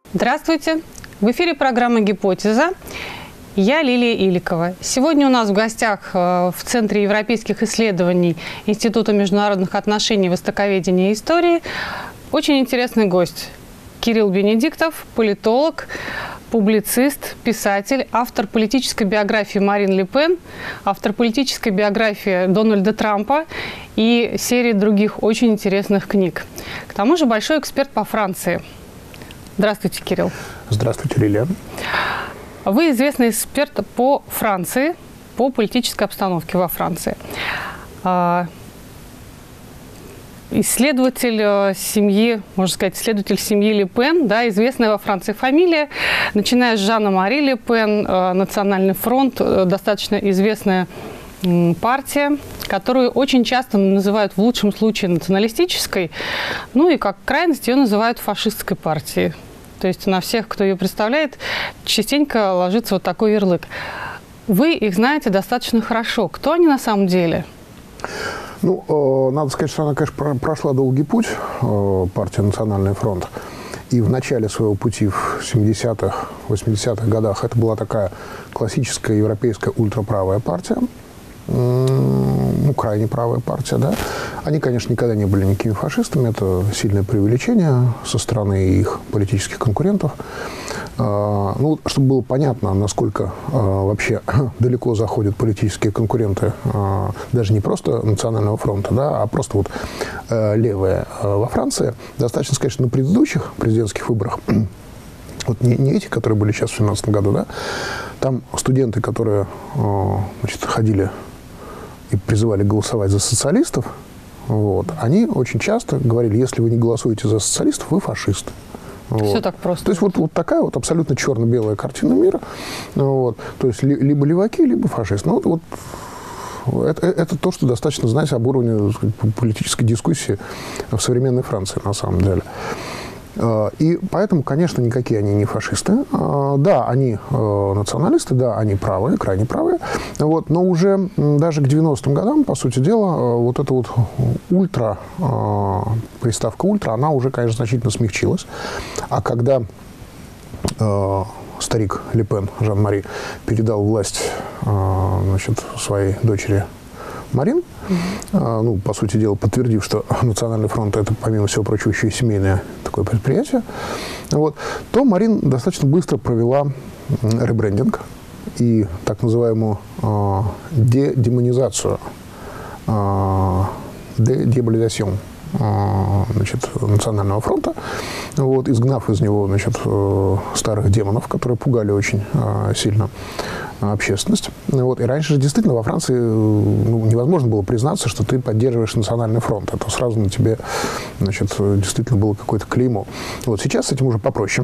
Здравствуйте! В эфире программа «Гипотеза». Я Лилия Иликова. Сегодня у нас в гостях в Центре европейских исследований Института международных отношений, востоковедения и истории очень интересный гость. Кирилл Бенедиктов, политолог, публицист, писатель, автор политической биографии Марин Ле Пен, автор политической биографии Дональда Трампа и серии других очень интересных книг. К тому же большой эксперт по Франции. Здравствуйте, Кирилл. Здравствуйте, Лилия. Вы известный эксперт по Франции, по политической обстановке во Франции. Исследователь семьи, можно сказать, исследователь семьи Ле Пен, да, известная во Франции фамилия, начиная с Жанна Мари Ле Пен, Национальный фронт, достаточно известная партия, которую очень часто называют в лучшем случае националистической, ну и как крайность ее называют фашистской партией. То есть на всех, кто ее представляет, частенько ложится вот такой ярлык. Вы их знаете достаточно хорошо. Кто они на самом деле? Ну, надо сказать, что она, конечно, прошла долгий путь, партия «Национальный фронт». И в начале своего пути в 70-х, 80-х годах это была такая классическая европейская ультраправая партия. Ну, крайне правая партия, да. Они, конечно, никогда не были никакими фашистами. Это сильное преувеличение со стороны их политических конкурентов. Ну, чтобы было понятно, насколько вообще далеко заходят политические конкуренты даже не просто Национального фронта, да, а просто вот левые во Франции. Достаточно сказать, что на предыдущих президентских выборах, вот не эти, которые были сейчас в 2017 году, да, там студенты, которые, значит, ходили и призывали голосовать за социалистов, вот, они очень часто говорили: если вы не голосуете за социалистов, вы фашисты. Вот. Все так просто. То есть вот такая вот абсолютно черно-белая картина мира. Вот. То есть либо леваки, либо фашисты. Ну, вот это то, что достаточно знать об уровне, сказать, политической дискуссии в современной Франции, на самом деле. И поэтому, конечно, никакие они не фашисты. Да, они националисты, да, они правые, крайне правые. Вот, но уже даже к 90-м годам, по сути дела, вот эта вот ультра, приставка ультра, она уже, конечно, значительно смягчилась. А когда старик Ле Пен, Жан-Мари, передал власть, значит, своей дочери Марин, ну, по сути дела, подтвердив, что Национальный фронт – это, помимо всего прочего, еще и семейное такое предприятие, вот, то Марин достаточно быстро провела ребрендинг и так называемую демонизацию, деболизацию, значит, Национального фронта, вот, изгнав из него, значит, старых демонов, которые пугали очень сильно общественность. Вот. И раньше же действительно во Франции, ну, невозможно было признаться, что ты поддерживаешь Национальный фронт. Это сразу на тебе, значит, действительно было какое-то клеймо. Вот. Сейчас с этим уже попроще.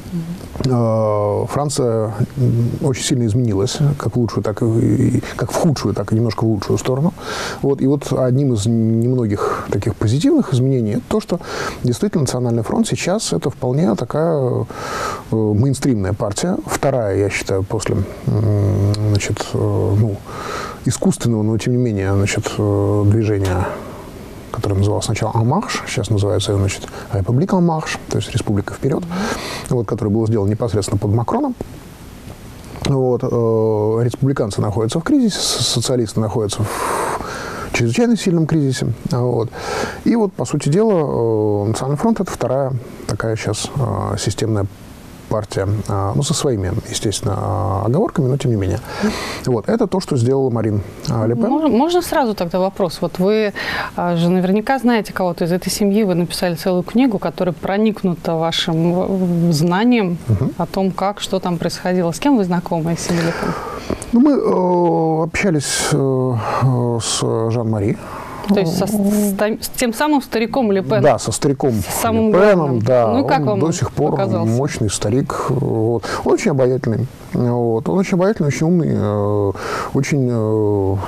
Франция очень сильно изменилась, как в лучшую, так и как в худшую, так и немножко в лучшую сторону. Вот. И вот одним из немногих таких позитивных изменений это то, что действительно Национальный фронт сейчас это вполне такая мейнстримная партия. Вторая, я считаю, после, значит, ну, искусственного, но тем не менее, значит, движения, который назывался сначала «En Marche», сейчас называется, значит, «République en Marche», то есть «Республика вперед», вот, который был сделан непосредственно под Макроном. Вот, республиканцы находятся в кризисе, социалисты находятся в чрезвычайно сильном кризисе. Вот. И вот, по сути дела, Национальный фронт – это вторая такая сейчас системная партия, ну, со своими, естественно, оговорками, но тем не менее. Вот. Это то, что сделала Марин Ле Пен. Можно сразу тогда вопрос? Вот вы же наверняка знаете кого-то из этой семьи, вы написали целую книгу, которая проникнута вашим знанием о том, как, что там происходило. С кем вы знакомы из семьи Ле Пен? Ну, мы общались с Жан-Мари. То есть с тем самым стариком Ле Пен? Да, со стариком Ле Пеном, да. Ну, как он до сих пор показался? Мощный старик. Вот. Он очень обаятельный. Вот. Он очень обаятельный, очень умный, очень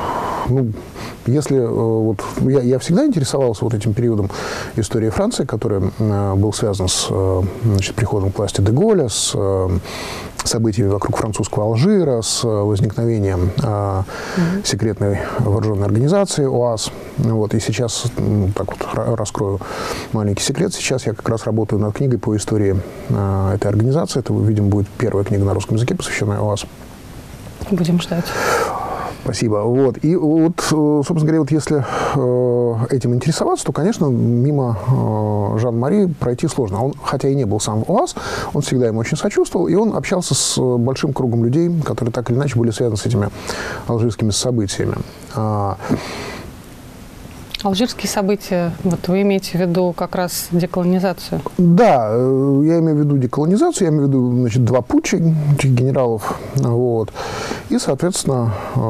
ну, если вот я всегда интересовался вот этим периодом истории Франции, который был связан с значит, приходом к власти де Голля, с событиями вокруг французского Алжира, с возникновением секретной вооруженной организации ОАС. Вот, и сейчас, так вот раскрою маленький секрет, сейчас я как раз работаю над книгой по истории этой организации. Это, видимо, будет первая книга на русском языке, посвященная ОАС. Будем ждать. Спасибо. Вот. И вот, собственно говоря, вот если этим интересоваться, то, конечно, мимо Жан-Мари пройти сложно. Он, хотя и не был сам в ОАС, он всегда ему очень сочувствовал, и он общался с большим кругом людей, которые так или иначе были связаны с этими алжирскими событиями. Алжирские события, вот вы имеете в виду как раз деколонизацию? Да, я имею в виду деколонизацию, я имею в виду, значит, два путча этих генералов, вот, и, соответственно,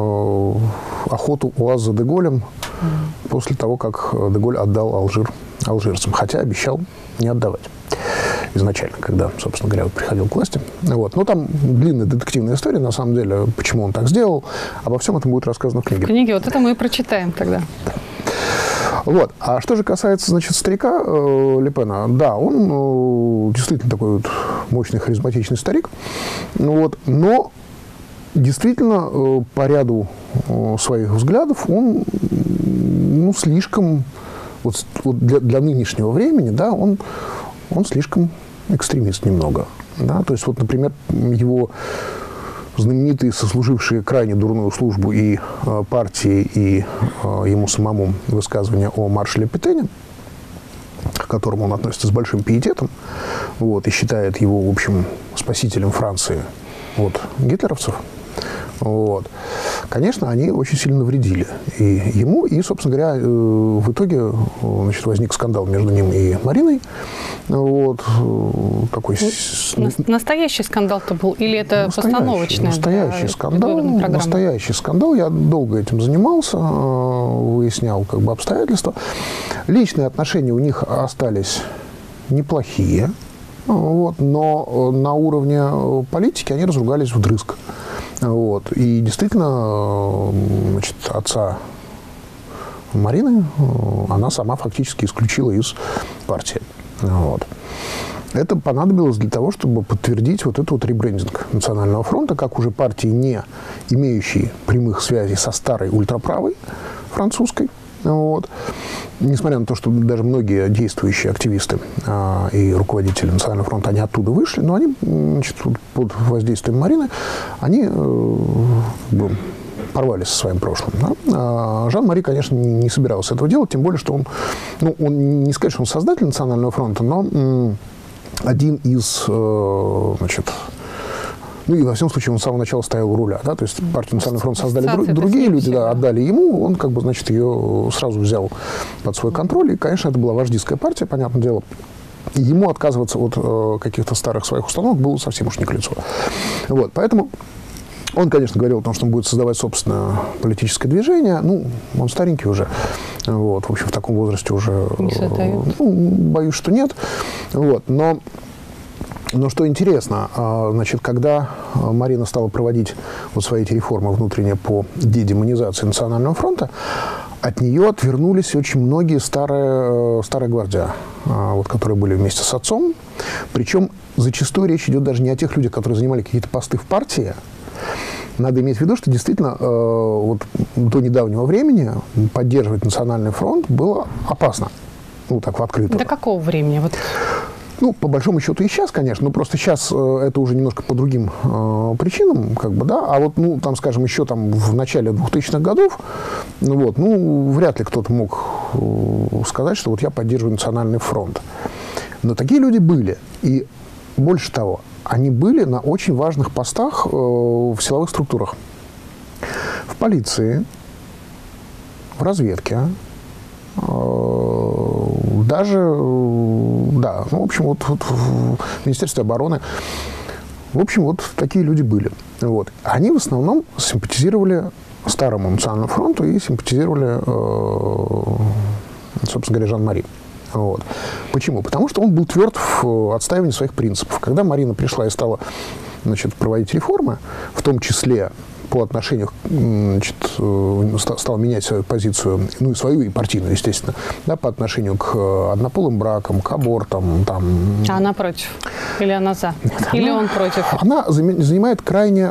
охоту ОАС за де Голлем после того, как де Голль отдал Алжир алжирцам, хотя обещал не отдавать изначально, когда, собственно говоря, вот приходил к власти. Вот. Но там длинная детективная история, на самом деле, почему он так сделал. Обо всем этом будет рассказано в книге. В книге вот это мы и прочитаем тогда. Вот. А что же касается, значит, старика Ле Пена, да, он действительно такой вот мощный, харизматичный старик, вот, но действительно по ряду своих взглядов он слишком, вот для нынешнего времени, да, он слишком экстремист немного. Да? То есть, вот, например, его знаменитые, сослужившие крайне дурную службу и партии, и ему самому высказывания о маршале Петене, к которому он относится с большим пиететом, вот, и считает его, в общем, спасителем Франции от гитлеровцев, вот, конечно, они очень сильно навредили и ему, и, собственно говоря, в итоге, значит, возник скандал между ним и Мариной. Вот, такой... Настоящий скандал-то был? Или это постановочный? Настоящий скандал. Я долго этим занимался, выяснял как бы обстоятельства. Личные отношения у них остались неплохие, вот, но на уровне политики они разругались вдрызг. Вот. И действительно, значит, отца Марины она сама фактически исключила из партии. Вот. Это понадобилось для того, чтобы подтвердить вот этот вот ребрендинг Национального фронта, как уже партии, не имеющей прямых связей со старой ультраправой французской. Вот. Несмотря на то, что даже многие действующие активисты и руководители Национального фронта, они оттуда вышли, но они, значит, под воздействием Марины, они порвались со своим прошлым. Да? Жан-Мари, конечно, не собирался этого делать, тем более, что он, ну, он не сказать, что он создатель Национального фронта, но один из, значит, ну и во всем случае он с самого начала стоял у руля, да, то есть партию Национальный фронт создали другие люди, да, отдали ему, он как бы, значит, ее сразу взял под свой контроль, и, конечно, это была вождистская партия, понятное дело. Ему отказываться от каких-то старых своих установок было совсем уж не к лицу. Вот, поэтому он, конечно, говорил о том, что он будет создавать собственное политическое движение. Ну, он старенький уже. Вот, в общем, в таком возрасте уже... боюсь, что нет. Вот, но что интересно, значит, когда Марина стала проводить вот свои эти реформы внутренние по дедемонизации Национального фронта, от нее отвернулись очень многие старая гвардия, вот, которые были вместе с отцом. Причем зачастую речь идет даже не о тех людях, которые занимали какие-то посты в партии. Надо иметь в виду, что действительно вот до недавнего времени поддерживать Национальный фронт было опасно. Ну, так, в открытую. До какого времени? Вот. Ну, по большому счету и сейчас, конечно, но просто сейчас это уже немножко по другим причинам, как бы, да, а вот, ну, там, скажем, еще там в начале 2000-х годов, ну, вот, ну, вряд ли кто-то мог сказать, что вот я поддерживаю Национальный фронт. Но такие люди были, и больше того, они были на очень важных постах в силовых структурах. В полиции, в разведке, даже, да, ну, в общем, вот в Министерстве обороны, в общем, вот такие люди были. Вот. Они в основном симпатизировали старому Национальному фронту и симпатизировали, собственно говоря, Жан-Мари. Вот. Почему? Потому что он был тверд в отстаивании своих принципов. Когда Марина пришла и стала, значит, проводить реформы, в том числе по отношению, значит, стала менять свою позицию, ну и свою, и партийную, естественно, да, по отношению к однополым бракам, к абортам. Там. А она против? Или она за? Или он против? Она занимает крайне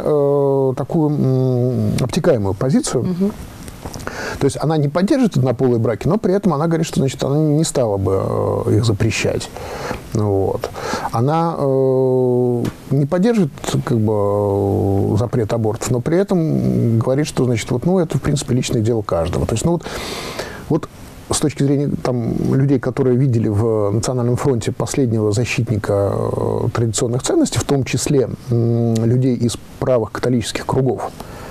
такую обтекаемую позицию. То есть она не поддерживает однополые браки, но при этом она говорит, что, значит, она не стала бы их запрещать. Вот. Она не поддерживает как бы запрет абортов, но при этом говорит, что, значит, вот, ну, это, в принципе, личное дело каждого. То есть, ну, вот с точки зрения там, людей, которые видели в Национальном фронте последнего защитника традиционных ценностей, в том числе людей из правых католических кругов,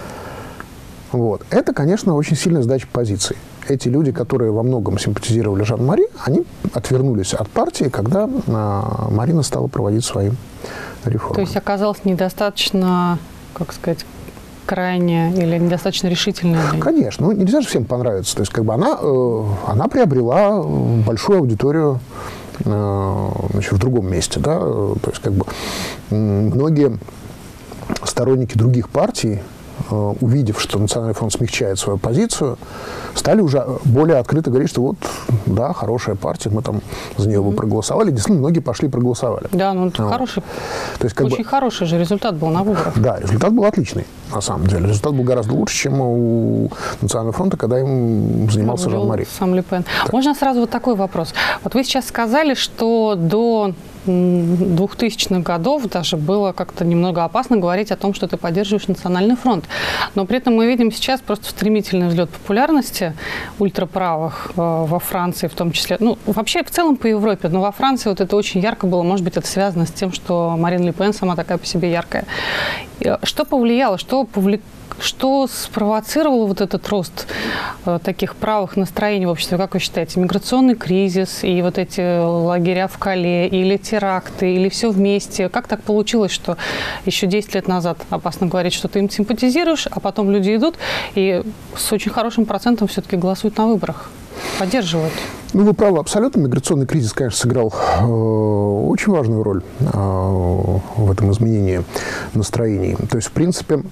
вот. Это, конечно, очень сильная сдача позиций. Эти люди, которые во многом симпатизировали Жан-Мари, они отвернулись от партии, когда Марина стала проводить свои реформы. То есть оказалось недостаточно, как сказать, крайне или недостаточно решительная? Конечно. Ну, нельзя же всем понравиться. То есть как бы она приобрела большую аудиторию, значит, в другом месте. Да? То есть как бы многие сторонники других партий, увидев, что Национальный фронт смягчает свою позицию, стали уже более открыто говорить, что вот, да, хорошая партия, мы там за нее бы проголосовали. Действительно, многие пошли и проголосовали. Да, ну это хороший, то есть, очень хороший же результат был на выборах. Да, результат был отличный, на самом деле. Результат был гораздо лучше, чем у Национального фронта, когда им занимался Жан-Мари. Сам Ле Пен. Да. Можно сразу вот такой вопрос. Вот вы сейчас сказали, что до 2000-х годов даже было как-то немного опасно говорить о том, что ты поддерживаешь Национальный фронт. Но при этом мы видим сейчас просто стремительный взлет популярности ультраправых во Франции в том числе. Ну, вообще в целом по Европе, но во Франции вот это очень ярко было. Может быть, это связано с тем, что Марин Ле Пен сама такая по себе яркая. Что повлияло, что спровоцировало вот этот рост таких правых настроений в обществе? Как вы считаете, миграционный кризис и вот эти лагеря в Кале, или теракты, или все вместе? Как так получилось, что еще 10 лет назад опасно говорить, что ты им симпатизируешь, а потом люди идут и с очень хорошим процентом все-таки голосуют на выборах, поддерживают? Ну, вы правы, абсолютно. Миграционный кризис, конечно, сыграл очень важную роль в этом изменении настроений. То есть, в принципе,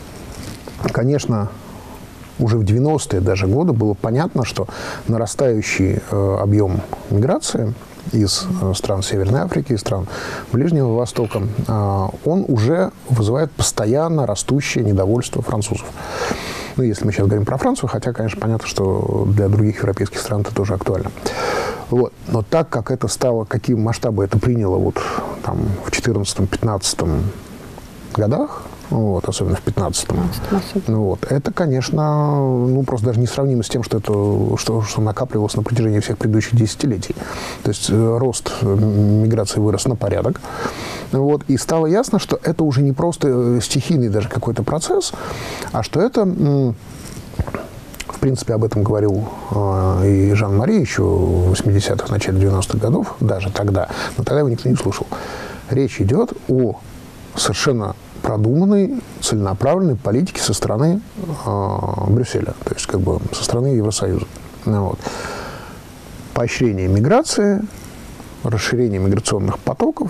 конечно, уже в 90-е даже годы было понятно, что нарастающий объем миграции из стран Северной Африки, из стран Ближнего Востока, он уже вызывает постоянно растущее недовольство французов. Ну, если мы сейчас говорим про Францию, хотя, конечно, понятно, что для других европейских стран это тоже актуально. Вот. Но так как это стало, какие масштабы это приняло вот, там, в 2014-2015 годах, вот, особенно в 15-м. Вот. Это, конечно, ну, просто даже несравнимо с тем, что накапливалось на протяжении всех предыдущих десятилетий. То есть рост миграции вырос на порядок. Вот. И стало ясно, что это уже не просто стихийный даже какой-то процесс, а что это, в принципе, об этом говорил и Жан-Мари еще в 80-х, начале 90-х годов, даже тогда, но тогда его никто не слушал. Речь идет о совершенно продуманной, целенаправленной политики со стороны Брюсселя, то есть как бы со стороны Евросоюза. Вот. Поощрение миграции, расширение миграционных потоков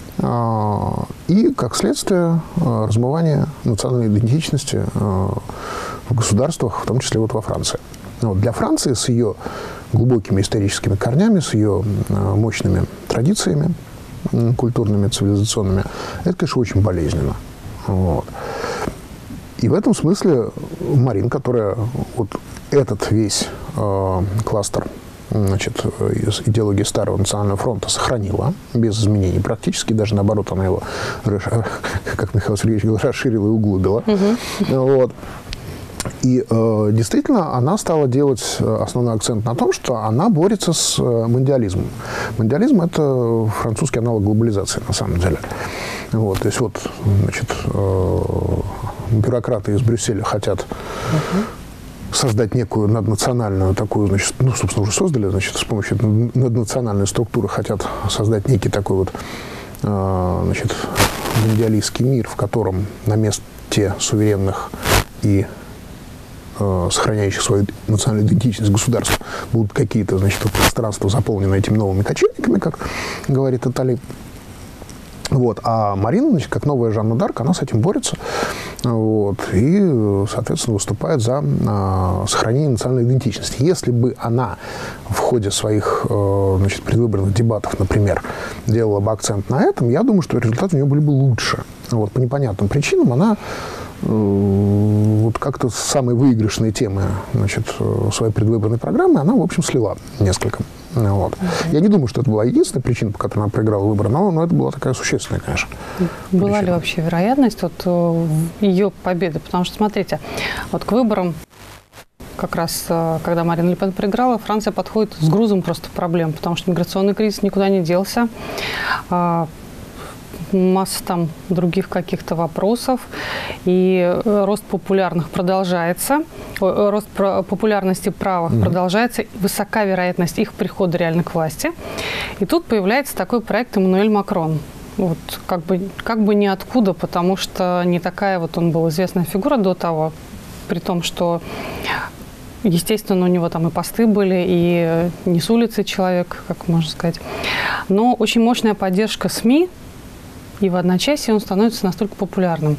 и, как следствие, размывание национальной идентичности в государствах, в том числе вот во Франции. Вот. Для Франции с ее глубокими историческими корнями, с ее мощными традициями, культурными, цивилизационными, это, конечно, очень болезненно. Вот. И в этом смысле Марин, которая вот этот весь кластер, значит, из идеологии Старого Национального фронта сохранила без изменений практически, даже наоборот, она его, как Михаил Сергеевич говорил, расширила и углубила. Вот. И действительно, она стала делать основной акцент на том, что она борется с мондиализмом. Мондиализм – это французский аналог глобализации, на самом деле. Вот, то есть вот, значит, бюрократы из Брюсселя хотят создать некую наднациональную такую, значит, ну, собственно, уже создали, значит, с помощью наднациональной структуры хотят создать некий такой вот, значит, мондиалистский мир, в котором на месте суверенных и сохраняющих свою национальную идентичность государств будут какие-то, значит, пространства, заполненные этими новыми кочевниками, как говорит Атали. Вот. А Марина, значит, как новая Жанна д'Арк, она с этим борется. Вот, и, соответственно, выступает за сохранение национальной идентичности. Если бы она в ходе своих предвыборных дебатов, например, делала бы акцент на этом, я думаю, что результаты у нее были бы лучше. Вот, по непонятным причинам она вот как-то самые выигрышные темы своей предвыборной программы она, в общем, слила несколько. Вот. Я не думаю, что это была единственная причина, по которой она проиграла выборы, но это была такая существенная, конечно. Была ли вообще вероятность ее победы? Потому что, смотрите, вот к выборам, как раз когда Марин Ле Пен проиграла, Франция подходит с грузом просто проблем, потому что миграционный кризис никуда не делся. Масса там других каких-то вопросов, и рост популярных продолжается, рост популярности правых продолжается, высока вероятность их прихода реально к власти. И тут появляется такой проект Эммануэль Макрон. Вот, как бы ниоткуда, потому что не такая вот он был известная фигура до того, при том, что, естественно, у него там и посты были, и не с улицы человек, как можно сказать. Но очень мощная поддержка СМИ, и в одночасье он становится настолько популярным.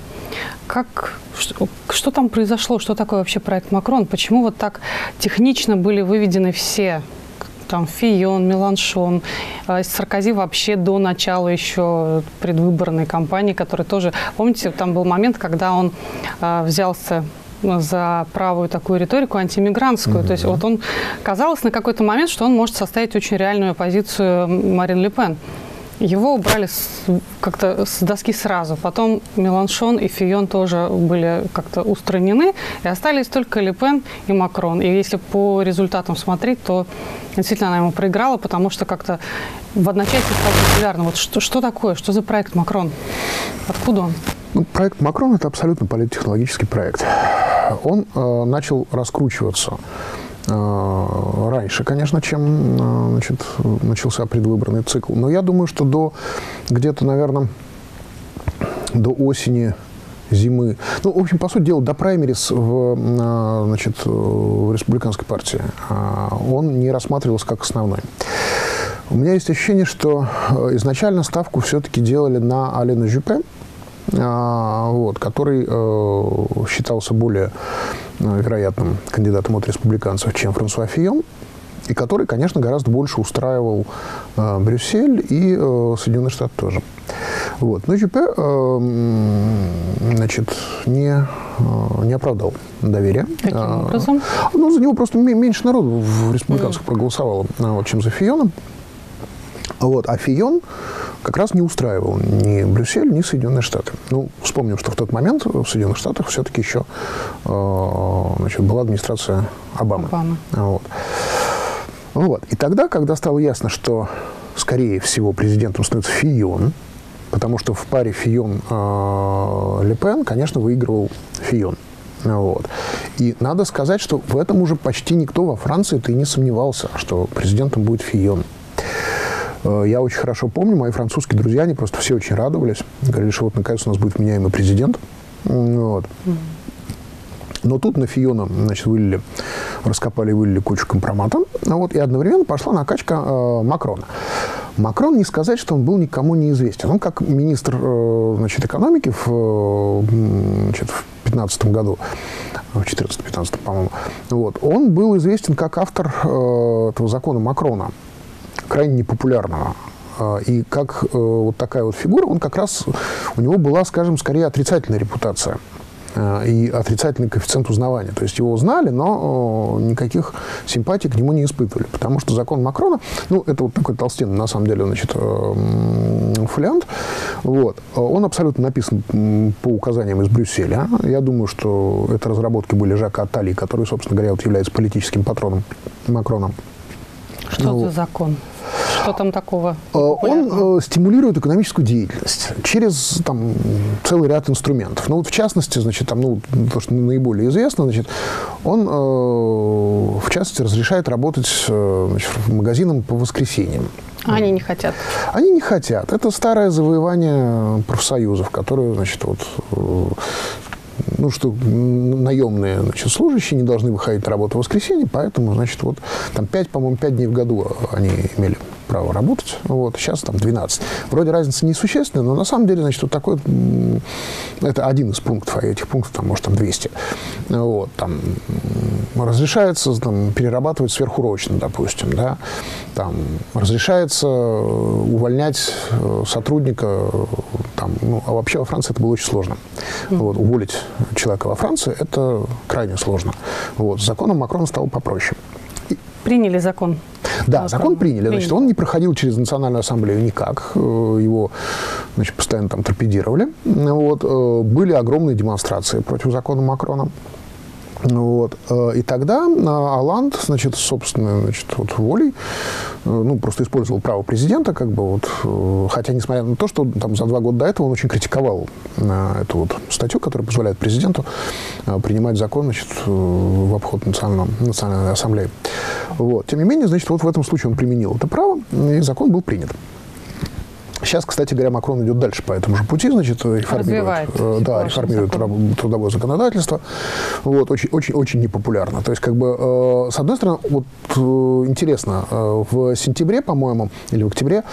Что там произошло? Что такое вообще проект Макрон? Почему вот так технично были выведены все? Там Фийон, Меланшон, Саркози вообще до начала еще предвыборной кампании, который тоже... Помните, там был момент, когда он взялся за правую такую риторику антимигрантскую. То есть вот он... Казалось на какой-то момент, что он может составить очень реальную оппозицию Марин Ле Пен. Его убрали как-то с доски сразу. Потом Меланшон и Фийон тоже были как-то устранены. И остались только Ле Пен и Макрон. И если по результатам смотреть, то действительно она ему проиграла, потому что как-то в одночасье стал популярным. Вот что такое? Что за проект Макрон? Откуда он? Проект Макрон – это абсолютно политтехнологический проект. Он начал раскручиваться раньше, конечно, чем начался предвыборный цикл. Но я думаю, что где-то, наверное, до осени, зимы, в общем, по сути дела, до праймерис в республиканской партии он не рассматривался как основной. У меня есть ощущение, что изначально ставку все-таки делали на Аляна Жюпе, который считался более вероятным кандидатом от республиканцев, чем Франсуа Фийон, и который, конечно, гораздо больше устраивал Брюссель и Соединенные Штаты тоже. Вот. Но Жюпе не оправдал доверия. Каким образом? За него просто меньше народу в республиканцах проголосовало, чем за Фийоном. А Фийон как раз не устраивал ни Брюссель, ни Соединенные Штаты. Вспомним, что в тот момент в Соединенных Штатах все-таки еще была администрация Обамы. И тогда, когда стало ясно, что, скорее всего, президентом становится Фийон, потому что в паре Фийон-Ле Пен, конечно, выигрывал Фийон. И надо сказать, что в этом уже почти никто во Франции-то и не сомневался, что президентом будет Фийон. Я очень хорошо помню, мои французские друзья, они просто все очень радовались. Говорили, что вот наконец у нас будет меняемый президент. Но тут на Фийона, раскопали и вылили кучу компромата. И одновременно пошла накачка Макрона. Макрон, не сказать, что он был никому неизвестен. Он как министр экономики в 2015 году, в 2014-2015, по-моему, он был известен как автор этого закона Макрона, крайне непопулярного. И как вот такая вот фигура, он как раз, у него была, скажем, скорее отрицательная репутация и отрицательный коэффициент узнавания. То есть его узнали, но никаких симпатий к нему не испытывали. Потому что закон Макрона, это вот такой толстенный, на самом деле, фолиант, он абсолютно написан по указаниям из Брюсселя. Я думаю, что это разработки были Жака Аттали, который, собственно говоря, является политическим патроном Макрона. Что за закон? Что там такого? Он стимулирует экономическую деятельность через целый ряд инструментов. В частности, то, что наиболее известно, он, в частности, разрешает работать магазинам по воскресеньям. Они не хотят? Они не хотят. Это старое завоевание профсоюзов, которые, что наемные служащие не должны выходить на работу в воскресенье, поэтому, 5 дней в году они имели право работать. Вот, сейчас там 12. Вроде разница несущественная, но на самом деле, значит, вот такой, это один из пунктов, а этих пунктов, там, может, там 200. Вот, там разрешается там, перерабатывать сверхурочно, допустим, да, там разрешается увольнять сотрудника, там, ну, а вообще во Франции это было очень сложно. Вот, уволить человека во Франции это крайне сложно. Вот, с законом Макрона стало попроще. Приняли закон. Да, закон приняли. Значит, он не проходил через Национальную ассамблею никак. Его, значит, постоянно там торпедировали. Вот. Были огромные демонстрации против закона Макрона. Вот. И тогда Олланд, значит, собственной, значит, вот волей, ну, просто использовал право президента, как бы вот, хотя, несмотря на то, что там за 2 года до этого он очень критиковал эту вот статью, которая позволяет президенту принимать закон, значит, в обход Национальной ассамблеи. Вот. Тем не менее, значит, вот в этом случае он применил это право, и закон был принят. Сейчас, кстати говоря, Макрон идет дальше по этому же пути, значит, реформирует трудовое законодательство. Вот, очень непопулярно. То есть, как бы, с одной стороны, вот интересно, в сентябре, по-моему, или в октябре,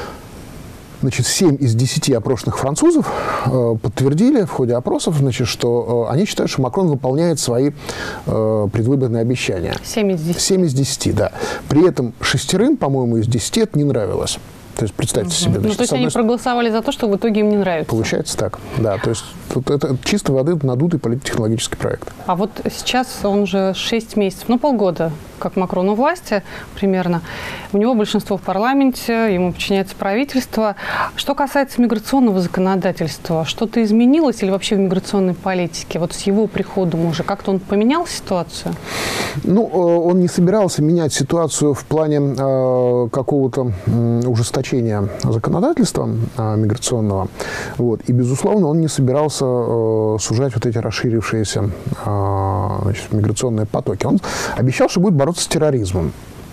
значит, 7 из 10 опрошенных французов подтвердили в ходе опросов, значит, что они считают, что Макрон выполняет свои предвыборные обещания. 7 из 10. 7 из 10, да. При этом 6, по-моему, из 10 это не нравилось. То есть, представьте себе. Значит, ну, то есть они проголосовали за то, что в итоге им не нравится. Получается так, да. То есть тут это чисто воды надутый политтехнологический проект. А вот сейчас он уже 6 месяцев, ну, полгода, как Макрон у власти примерно. У него большинство в парламенте, ему подчиняется правительство. Что касается миграционного законодательства, что-то изменилось или вообще в миграционной политике? Вот с его приходом уже как-то он поменял ситуацию? Ну, он не собирался менять ситуацию в плане какого-то ужесточения законодательства миграционного. Вот. И, безусловно, он не собирался сужать вот эти расширившиеся значит, миграционные потоки. Он обещал, что будет бороться с терроризмом.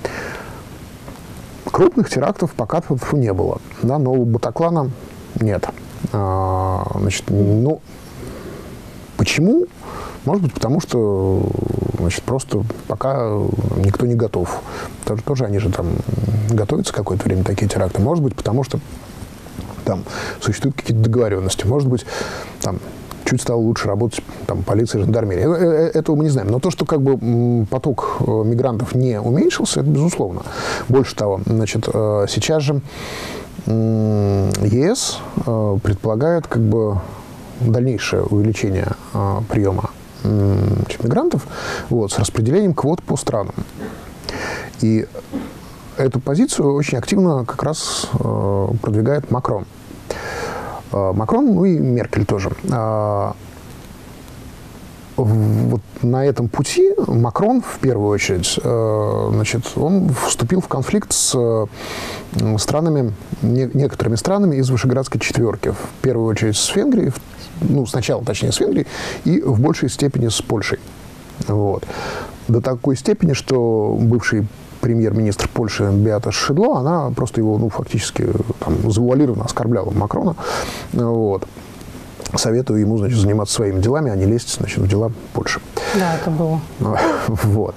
Крупных терактов пока не было. Да, нового Батаклана нет. Значит, ну, почему? Может быть, потому что, значит, просто пока никто не готов. Тоже они же там готовятся какое-то время, такие теракты. Может быть, потому что там существуют какие-то договоренности. Может быть, там чуть стало лучше работать там, полиция и жандармерия. Этого мы не знаем. Но то, что как бы поток мигрантов не уменьшился, это безусловно. Больше того, значит, сейчас же ЕС предполагает как бы дальнейшее увеличение приема мигрантов вот, с распределением квот по странам. И эту позицию очень активно как раз продвигает Макрон. Макрон, ну и Меркель тоже. Вот на этом пути Макрон, в первую очередь, значит, он вступил в конфликт с странами, некоторыми странами из Вышеградской четверки. В первую очередь с Венгрией, ну, сначала, точнее, с Венгрией, и в большей степени с Польшей. Вот. До такой степени, что бывший премьер-министр Польши Беата Шидло, она просто его, ну, фактически там, завуалированно оскорбляла Макрона. Вот. Советую ему, значит, заниматься своими делами, а не лезть, значит, в дела Польши. Да, это было. Вот.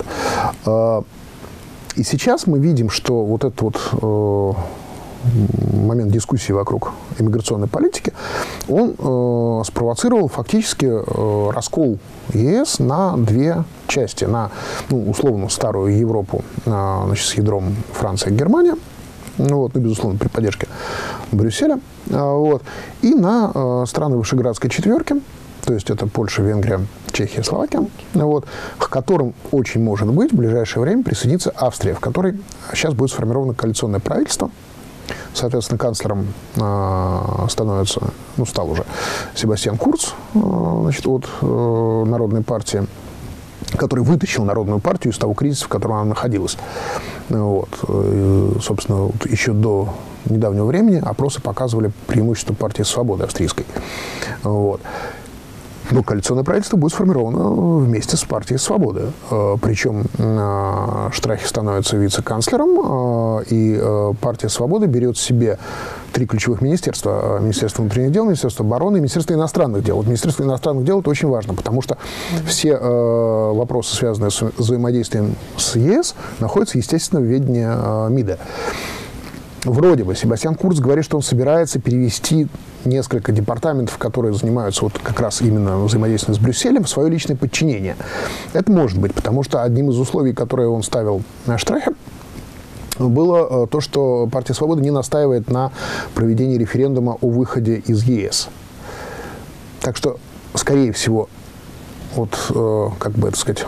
И сейчас мы видим, что вот этот вот момент дискуссии вокруг иммиграционной политики, он спровоцировал фактически раскол ЕС на 2 части. На, ну, условно, старую Европу, значит, с ядром Франция и Германия, ну, вот, ну, безусловно, при поддержке Брюсселя, вот, и на страны Вышеградской четверки, то есть это Польша, Венгрия, Чехия, Словакия, вот, к которым очень может быть в ближайшее время присоединится Австрия, в которой сейчас будет сформировано коалиционное правительство. Соответственно, канцлером становится, ну, стал уже Себастьян Курц, значит, от Народной партии, который вытащил Народную партию из того кризиса, в котором она находилась. Вот. И, собственно, вот еще до недавнего времени опросы показывали преимущество партии «Свободы» австрийской. Вот. Но коалиционное правительство будет сформировано вместе с партией «Свободы». Причем Штрахе становится вице-канцлером, и партия «Свободы» берет себе 3 ключевых министерства. Министерство внутренних дел, Министерство обороны и Министерство иностранных дел. Вот Министерство иностранных дел – это очень важно, потому что все вопросы, связанные с взаимодействием с ЕС, находятся, естественно, в ведении МИДа. вроде бы Себастьян Курц говорит, что он собирается перевести несколько департаментов, которые занимаются вот как раз именно взаимодействием с Брюсселем, в свое личное подчинение. Это может быть, потому что одним из условий, которые он ставил на Штрахе, было то, что партия «Свобода» не настаивает на проведении референдума о выходе из ЕС. Так что, скорее всего, вот, как бы это сказать,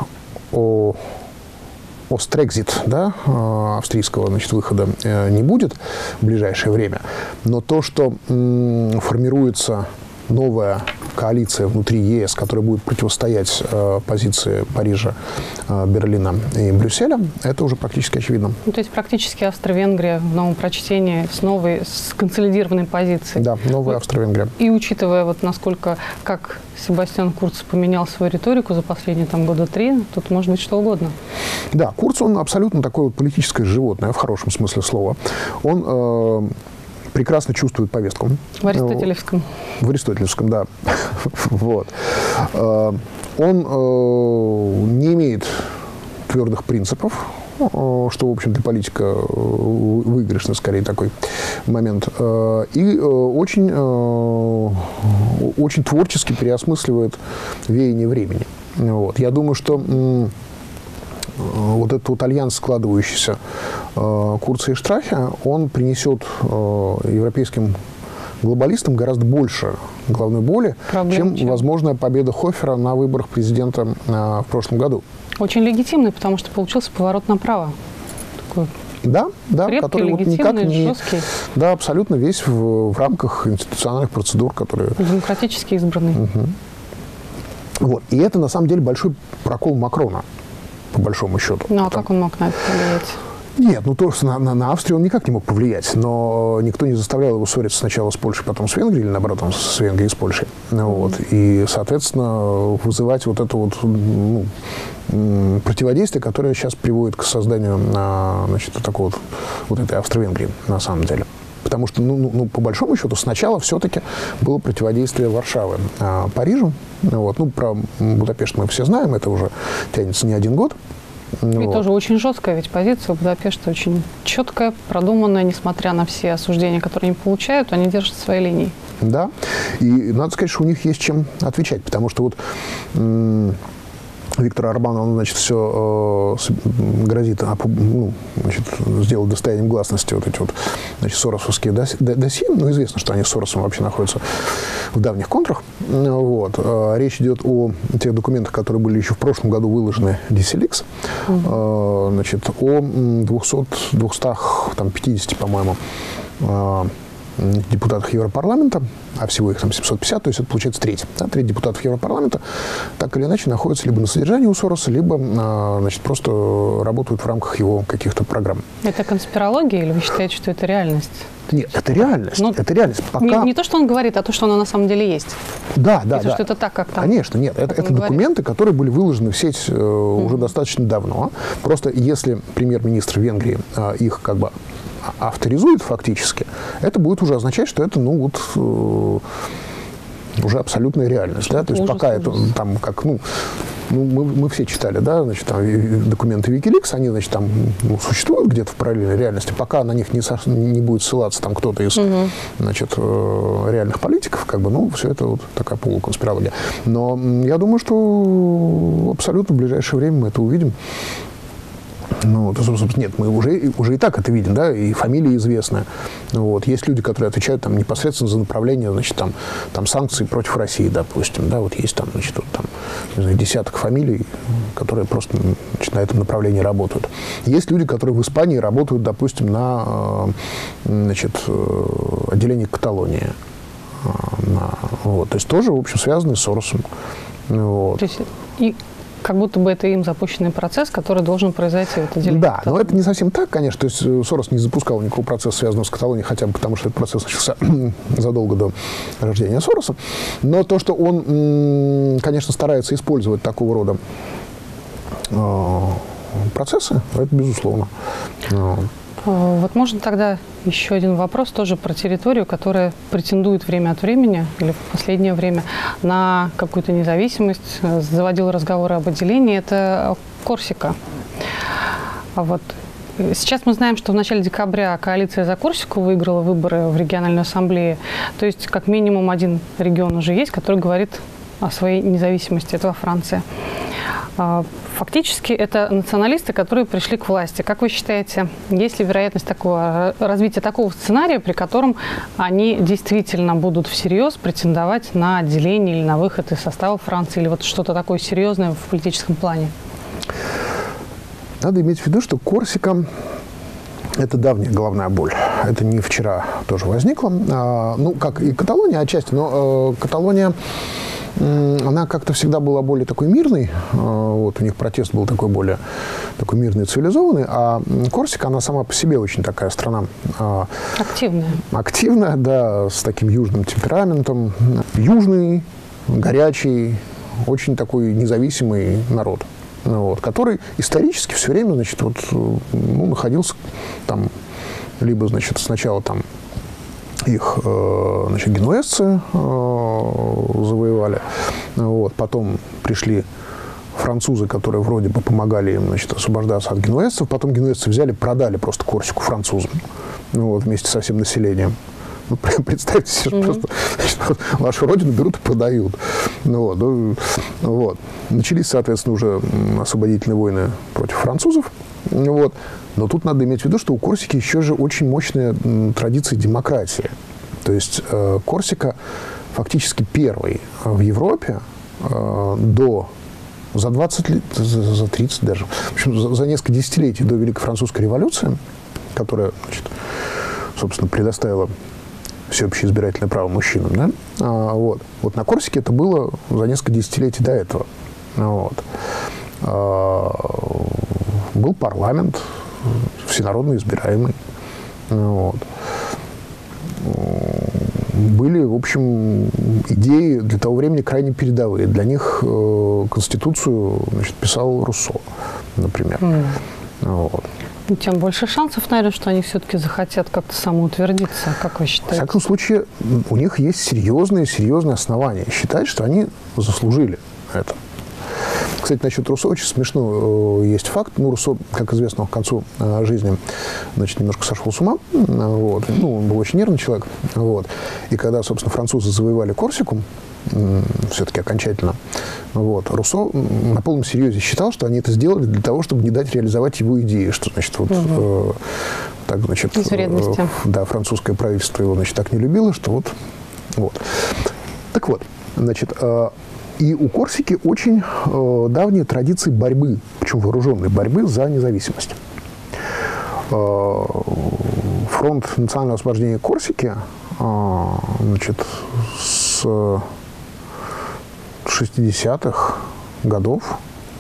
Острекзит, да, австрийского, значит, выхода не будет в ближайшее время. Но то, что формируется новая коалиция внутри ЕС, которая будет противостоять позиции Парижа, Берлина и Брюсселя, это уже практически очевидно. Ну, то есть практически Австро-Венгрия в новом прочтении с консолидированной позицией. Да, новая вот. Австро-Венгрия. И учитывая, вот насколько, как Себастьян Курц поменял свою риторику за последние там, года 3, тут может быть что угодно. Да, Курц, он абсолютно такое вот политическое животное, в хорошем смысле слова. Он прекрасно чувствует повестку. В аристотелевском. В аристотелевском, да. Вот. Он не имеет твердых принципов, что, в общем, для политика выигрышный, скорее, такой момент. И очень творчески переосмысливает веяние времени. Вот. Я думаю, что вот этот вот альянс, складывающийся Курца и Штрахе, он принесет европейским глобалистам гораздо больше головной боли, чем возможная победа Хофера на выборах президента в прошлом году. Очень легитимный, потому что получился поворот направо. Такой да, крепкий, который вот никак не... жесткий. Да, абсолютно весь в рамках институциональных процедур, которые... Демократически избранный. Угу. Вот. И это, на самом деле, большой прокол Макрона, по большому счету. Ну, а как он мог на это повлиять? Нет, ну то, что на Австрию он никак не мог повлиять, но никто не заставлял его ссориться сначала с Польшей, потом с Венгрией, или наоборот, с Венгрией и с Польшей. Вот. И, соответственно, вызывать вот это вот противодействие, которое сейчас приводит к созданию, значит, такого вот этой Австро-Венгрии, на самом деле. Потому что, по большому счету, сначала все-таки было противодействие Варшавы Парижу. Вот. Ну, про Будапешт мы все знаем, это уже тянется не один год. И тоже очень жесткая ведь позиция у Будапешта, очень четкая, продуманная, несмотря на все осуждения, которые они получают, они держат свои линии. Да, и надо сказать, что у них есть чем отвечать, потому что вот Виктор Орбан, он, значит, все грозит, значит, сделать достоянием гласности вот эти вот, значит, соросовские досье. Ну, известно, что они с Соросом вообще находятся в давних контрах. Вот. Речь идет о тех документах, которые были еще в прошлом году выложены DCLeaks. Значит, о 250, по-моему, депутатах Европарламента, а всего их там 750, то есть это получается треть. Да, треть депутатов Европарламента так или иначе находятся либо на содержании у Сороса, либо, значит, просто работают в рамках его каких-то программ. Это конспирология или вы считаете, что это реальность? Нет, это реальность. Ну, это реальность. Пока... не то, что он говорит, а то, что оно на самом деле есть. Да. Что это так, как там. Конечно, нет. Это документы, которые были выложены в сеть уже достаточно давно. Просто если премьер-министр Венгрии их как бы авторизует фактически, это будет уже означать, что это, уже абсолютная реальность. Да? То есть пока это там как, мы все читали, да, значит, там, документы Wikileaks, они, значит, там существуют где-то в параллельной реальности, пока на них не будет ссылаться там кто-то из, значит, реальных политиков, как бы, все это вот такая полуконспирология. Но я думаю, что абсолютно в ближайшее время мы это увидим. Нет, мы уже и так это видим, да, и фамилии известны. Вот. Есть люди, которые отвечают там непосредственно за направление, значит, там санкций против России, допустим, да, вот есть там, значит, вот, там, не знаю, десяток фамилий, которые просто, значит, на этом направлении работают. Есть люди, которые в Испании работают, допустим, на, значит, отделении Каталонии. Вот. То есть тоже, в общем, связаны с Соросом. Вот. То есть как будто бы это им запущенный процесс, который должен произойти в это дело. Да, но это не совсем так, конечно. То есть Сорос не запускал никакого процесса, связанного с Каталонией, хотя бы потому, что этот процесс начался задолго до рождения Сороса. Но то, что он, конечно, старается использовать такого рода процессы, это безусловно. Вот можно тогда еще один вопрос тоже про территорию, которая претендует время от времени или в последнее время на какую-то независимость. Заводил разговоры об отделении. Это Корсика. А вот Сейчас мы знаем, что в начале декабря коалиция за Корсику выиграла выборы в региональную ассамблею. То есть как минимум один регион уже есть, который говорит о своей независимости. Это во Франции. Фактически это националисты, которые пришли к власти. Как вы считаете, есть ли вероятность развития такого сценария, при котором они действительно будут всерьез претендовать на отделение или на выход из состава Франции, или вот что-то такое серьезное в политическом плане? Надо иметь в виду, что Корсика – это давняя головная боль. Это не вчера тоже возникло. Ну, как и Каталония отчасти, но Каталония, она как-то всегда была более такой мирной. Вот, у них протест был такой более такой мирный, цивилизованный. А Корсика, она сама по себе очень такая страна. Активная. Активная, да, с таким южным темпераментом. Южный, горячий, очень такой независимый народ. Вот, который исторически все время, значит, вот, ну, находился там, либо, значит, сначала там их, значит, генуэзцы завоевали, вот, потом пришли французы, которые вроде бы помогали им, значит, освобождаться от генуэзцев, потом генуэзцы взяли, продали просто Корсику французам, вот, вместе со всем населением. Ну, представьте себе, просто, значит, вашу родину берут и продают. Вот. Начались, соответственно, уже освободительные войны против французов. Вот. Но тут надо иметь в виду, что у Корсики еще же очень мощная традиция демократии. То есть Корсика фактически первый в Европе за 20 лет, за 30 даже, в общем, за несколько десятилетий до Великой Французской революции, которая, значит, собственно, предоставила всеобщее избирательное право мужчинам, да? Вот на Корсике это было за несколько десятилетий до этого. Вот. Был парламент, всенародно избираемый. Вот. Были, в общем, идеи для того времени крайне передовые. Для них Конституцию, значит, писал Руссо, например. Вот. Тем больше шансов, наверное, что они все-таки захотят как-то самоутвердиться. Как вы считаете? Во всяком случае, у них есть серьезные основания считать, что они заслужили это. Кстати, насчет Руссо очень смешно есть факт. Ну, Руссо, как известно, к концу жизни, значит, немножко сошел с ума. Вот. Ну, он был очень нервный человек. Вот. И когда, собственно, французы завоевали Корсику, все-таки окончательно, вот, Руссо на полном серьезе считал, что они это сделали для того, чтобы не дать реализовать его идеи, что, значит, вот, так, значит, да, французское правительство его, значит, так не любило, что вот. Так вот, значит, и у Корсики очень давние традиции борьбы, причем вооруженной борьбы за независимость. Фронт национального освобождения Корсики, значит, с 60-х годов,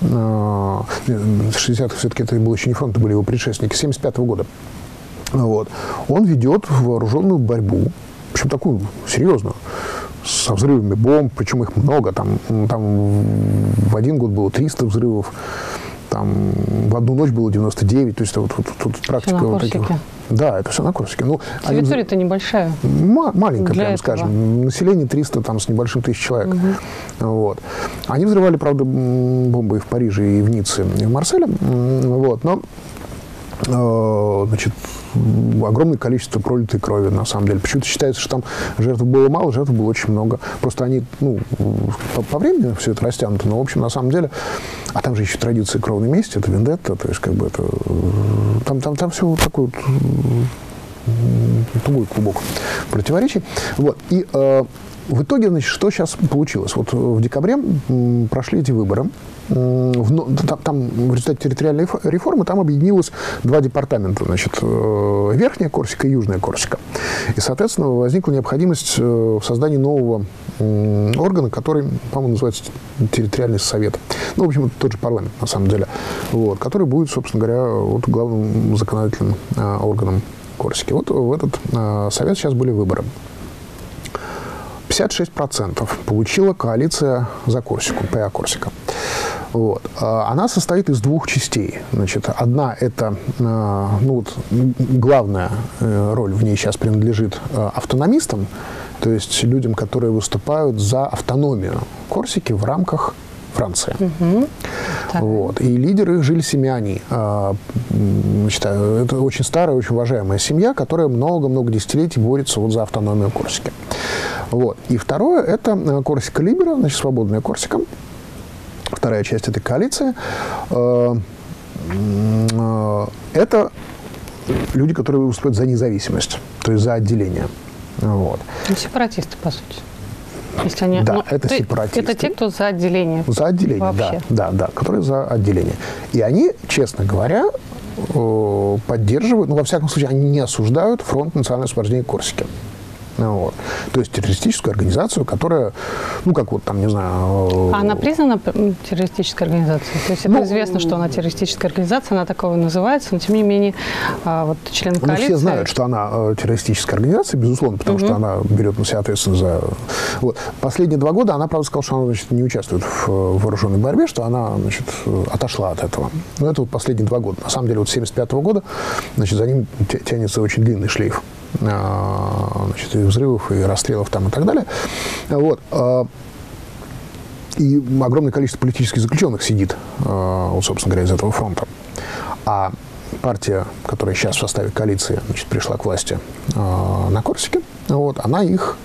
60-х все-таки это был еще не фронт, это были его предшественники, 75-го года, вот, он ведет вооруженную борьбу, причем такую серьезную, со взрывами бомб, причем их много, там в один год было 300 взрывов, там в одну ночь было 99, то есть тут практика вот таких. Да, это все на Корсике. Ну, территория-то небольшая. Маленькая, прямо скажем. Население 300 там, с небольшим тысяч человек. Вот. Они взрывали, правда, бомбы и в Париже, и в Ницце, и в Марселе. Вот. Но, значит, огромное количество пролитой крови, на самом деле. Почему-то считается, что там жертв было мало, жертв было очень много. Просто они, ну, по времени все это растянуто, но, в общем, на самом деле, а там же еще традиция кровной мести, это вендетта, то есть, как бы, это, там все вот такой вот тугой клубок противоречий. Вот. И в итоге, значит, что сейчас получилось? Вот в декабре прошли эти выборы. Там в результате территориальной реформы там объединилось два департамента, значит, Верхняя Корсика и Южная Корсика. И, соответственно, возникла необходимость в создании нового органа, который, по-моему, называется территориальный совет. Ну, в общем, это тот же парламент, на самом деле, вот, который будет, собственно говоря, вот, главным законодательным органом Корсики. Вот в этот совет сейчас были выборы. 56% получила коалиция за Корсику, ПА Корсика. Вот. Она состоит из двух частей. Значит, одна – это, ну, вот, главная роль в ней сейчас принадлежит автономистам, то есть людям, которые выступают за автономию Корсики в рамках Франции. Вот. И лидер их Жиль Симеони. Значит, это очень старая, очень уважаемая семья, которая много-много десятилетий борется вот за автономию Корсики. Вот. И второе – это Корсика Либера, значит, свободная Корсика. Вторая часть этой коалиции. Это люди, которые выступают за независимость, то есть за отделение. Вот. Сепаратисты, по сути. Если они, да, это сепаратисты. Это те, кто за отделение. За отделение, вообще. да, которые за отделение. И они, честно говоря, поддерживают, ну, во всяком случае, они не осуждают фронт национального освобождения Корсики. Вот. То есть террористическую организацию, которая, ну, как вот там, не знаю... А она признана террористической организацией? То есть это известно, что она террористическая организация, она такого называется, но тем не менее вот член коалиции... Ну, все знают, что она террористическая организация, безусловно, потому что она берет на себя ответственность за... Вот. Последние 2 года она, правда, сказала, что она, значит, не участвует в вооруженной борьбе, что она, значит, отошла от этого. Но это вот последние 2 года. На самом деле, вот с 1975 года, значит, за ним тянется очень длинный шлейф. Значит, и взрывов, и расстрелов там, и так далее. Вот. И огромное количество политических заключенных сидит, вот, собственно говоря, из этого фронта. А партия, которая сейчас в составе коалиции, значит, пришла к власти на Корсике, вот, она их...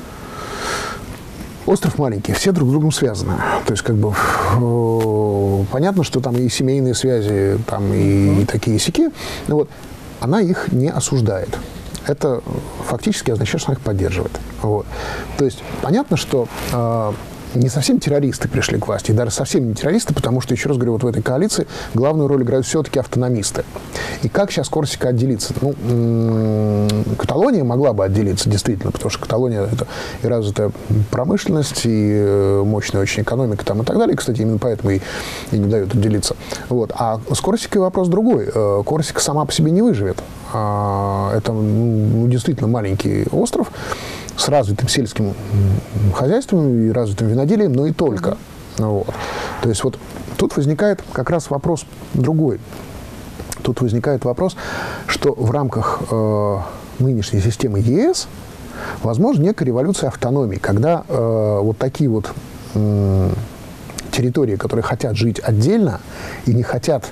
Остров маленький, все друг с другом связаны. То есть, как бы, понятно, что там и семейные связи, там и такие сяки. Вот. Она их не осуждает. Это фактически означает, что она их поддерживает. Вот. То есть понятно, что не совсем террористы пришли к власти, и даже совсем не террористы, потому что, еще раз говорю, вот в этой коалиции главную роль играют все-таки автономисты. И как сейчас Корсика отделиться? Ну, Каталония могла бы отделиться, действительно, потому что Каталония – это и развитая промышленность, и мощная очень экономика там, и так далее. И, кстати, именно поэтому и не дают отделиться. Вот. А с Корсикой вопрос другой. Корсика сама по себе не выживет. Это действительно маленький остров с развитым сельским хозяйством и развитым виноделием, но и только. Вот. То есть вот тут возникает как раз вопрос другой. Тут возникает вопрос, что в рамках нынешней системы ЕС возможна некая революция автономии, когда вот такие вот территории, которые хотят жить отдельно и не хотят,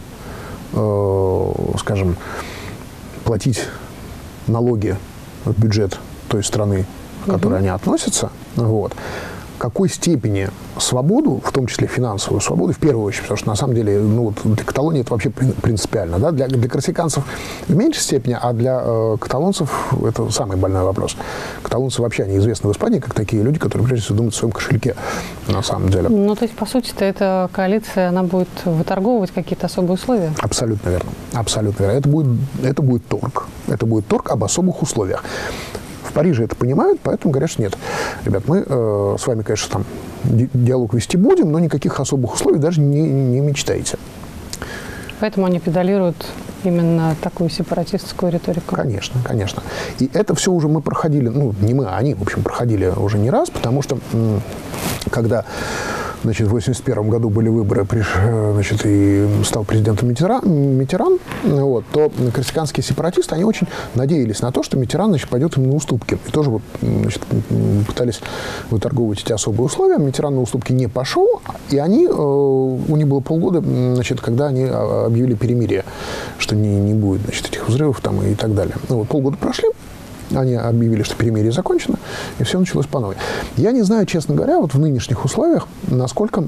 скажем, платить налоги в бюджет той страны, к которой они относятся, вот, какой степени свободу, в том числе финансовую свободу, в первую очередь, потому что на самом деле, ну, вот, для Каталонии это вообще принципиально, да? Для корсиканцев в меньшей степени, а для каталонцев это самый больной вопрос. Каталонцы вообще, они известны в Испании как такие люди, которые прежде всего думают о своем кошельке, на самом деле. Ну, то есть, по сути-то, эта коалиция, она будет выторговывать какие-то особые условия? Абсолютно верно. Абсолютно верно. Это будет торг. Это будет торг об особых условиях. В Париже это понимают, поэтому говорят, что нет. Ребят, мы с вами, конечно, там диалог вести будем, но никаких особых условий даже не мечтайте. Поэтому они педалируют именно такую сепаратистскую риторику. Конечно, конечно. И это все уже мы проходили, ну, не мы, а они, в общем, проходили уже не раз, потому что когда... Значит, в 1981 году были выборы, значит, и стал президентом Миттеран, вот, то корсиканские сепаратисты, они очень надеялись на то, что Миттеран, значит, пойдет им на уступки. И тоже вот, значит, пытались выторговывать эти особые условия. Миттеран на уступки не пошел, и они, у них было полгода, значит, когда они объявили перемирие, что не будет, значит, этих взрывов там и так далее. Ну, вот, полгода прошли. Они объявили, что перемирие закончено, и все началось по новой. Я не знаю, честно говоря, вот в нынешних условиях, насколько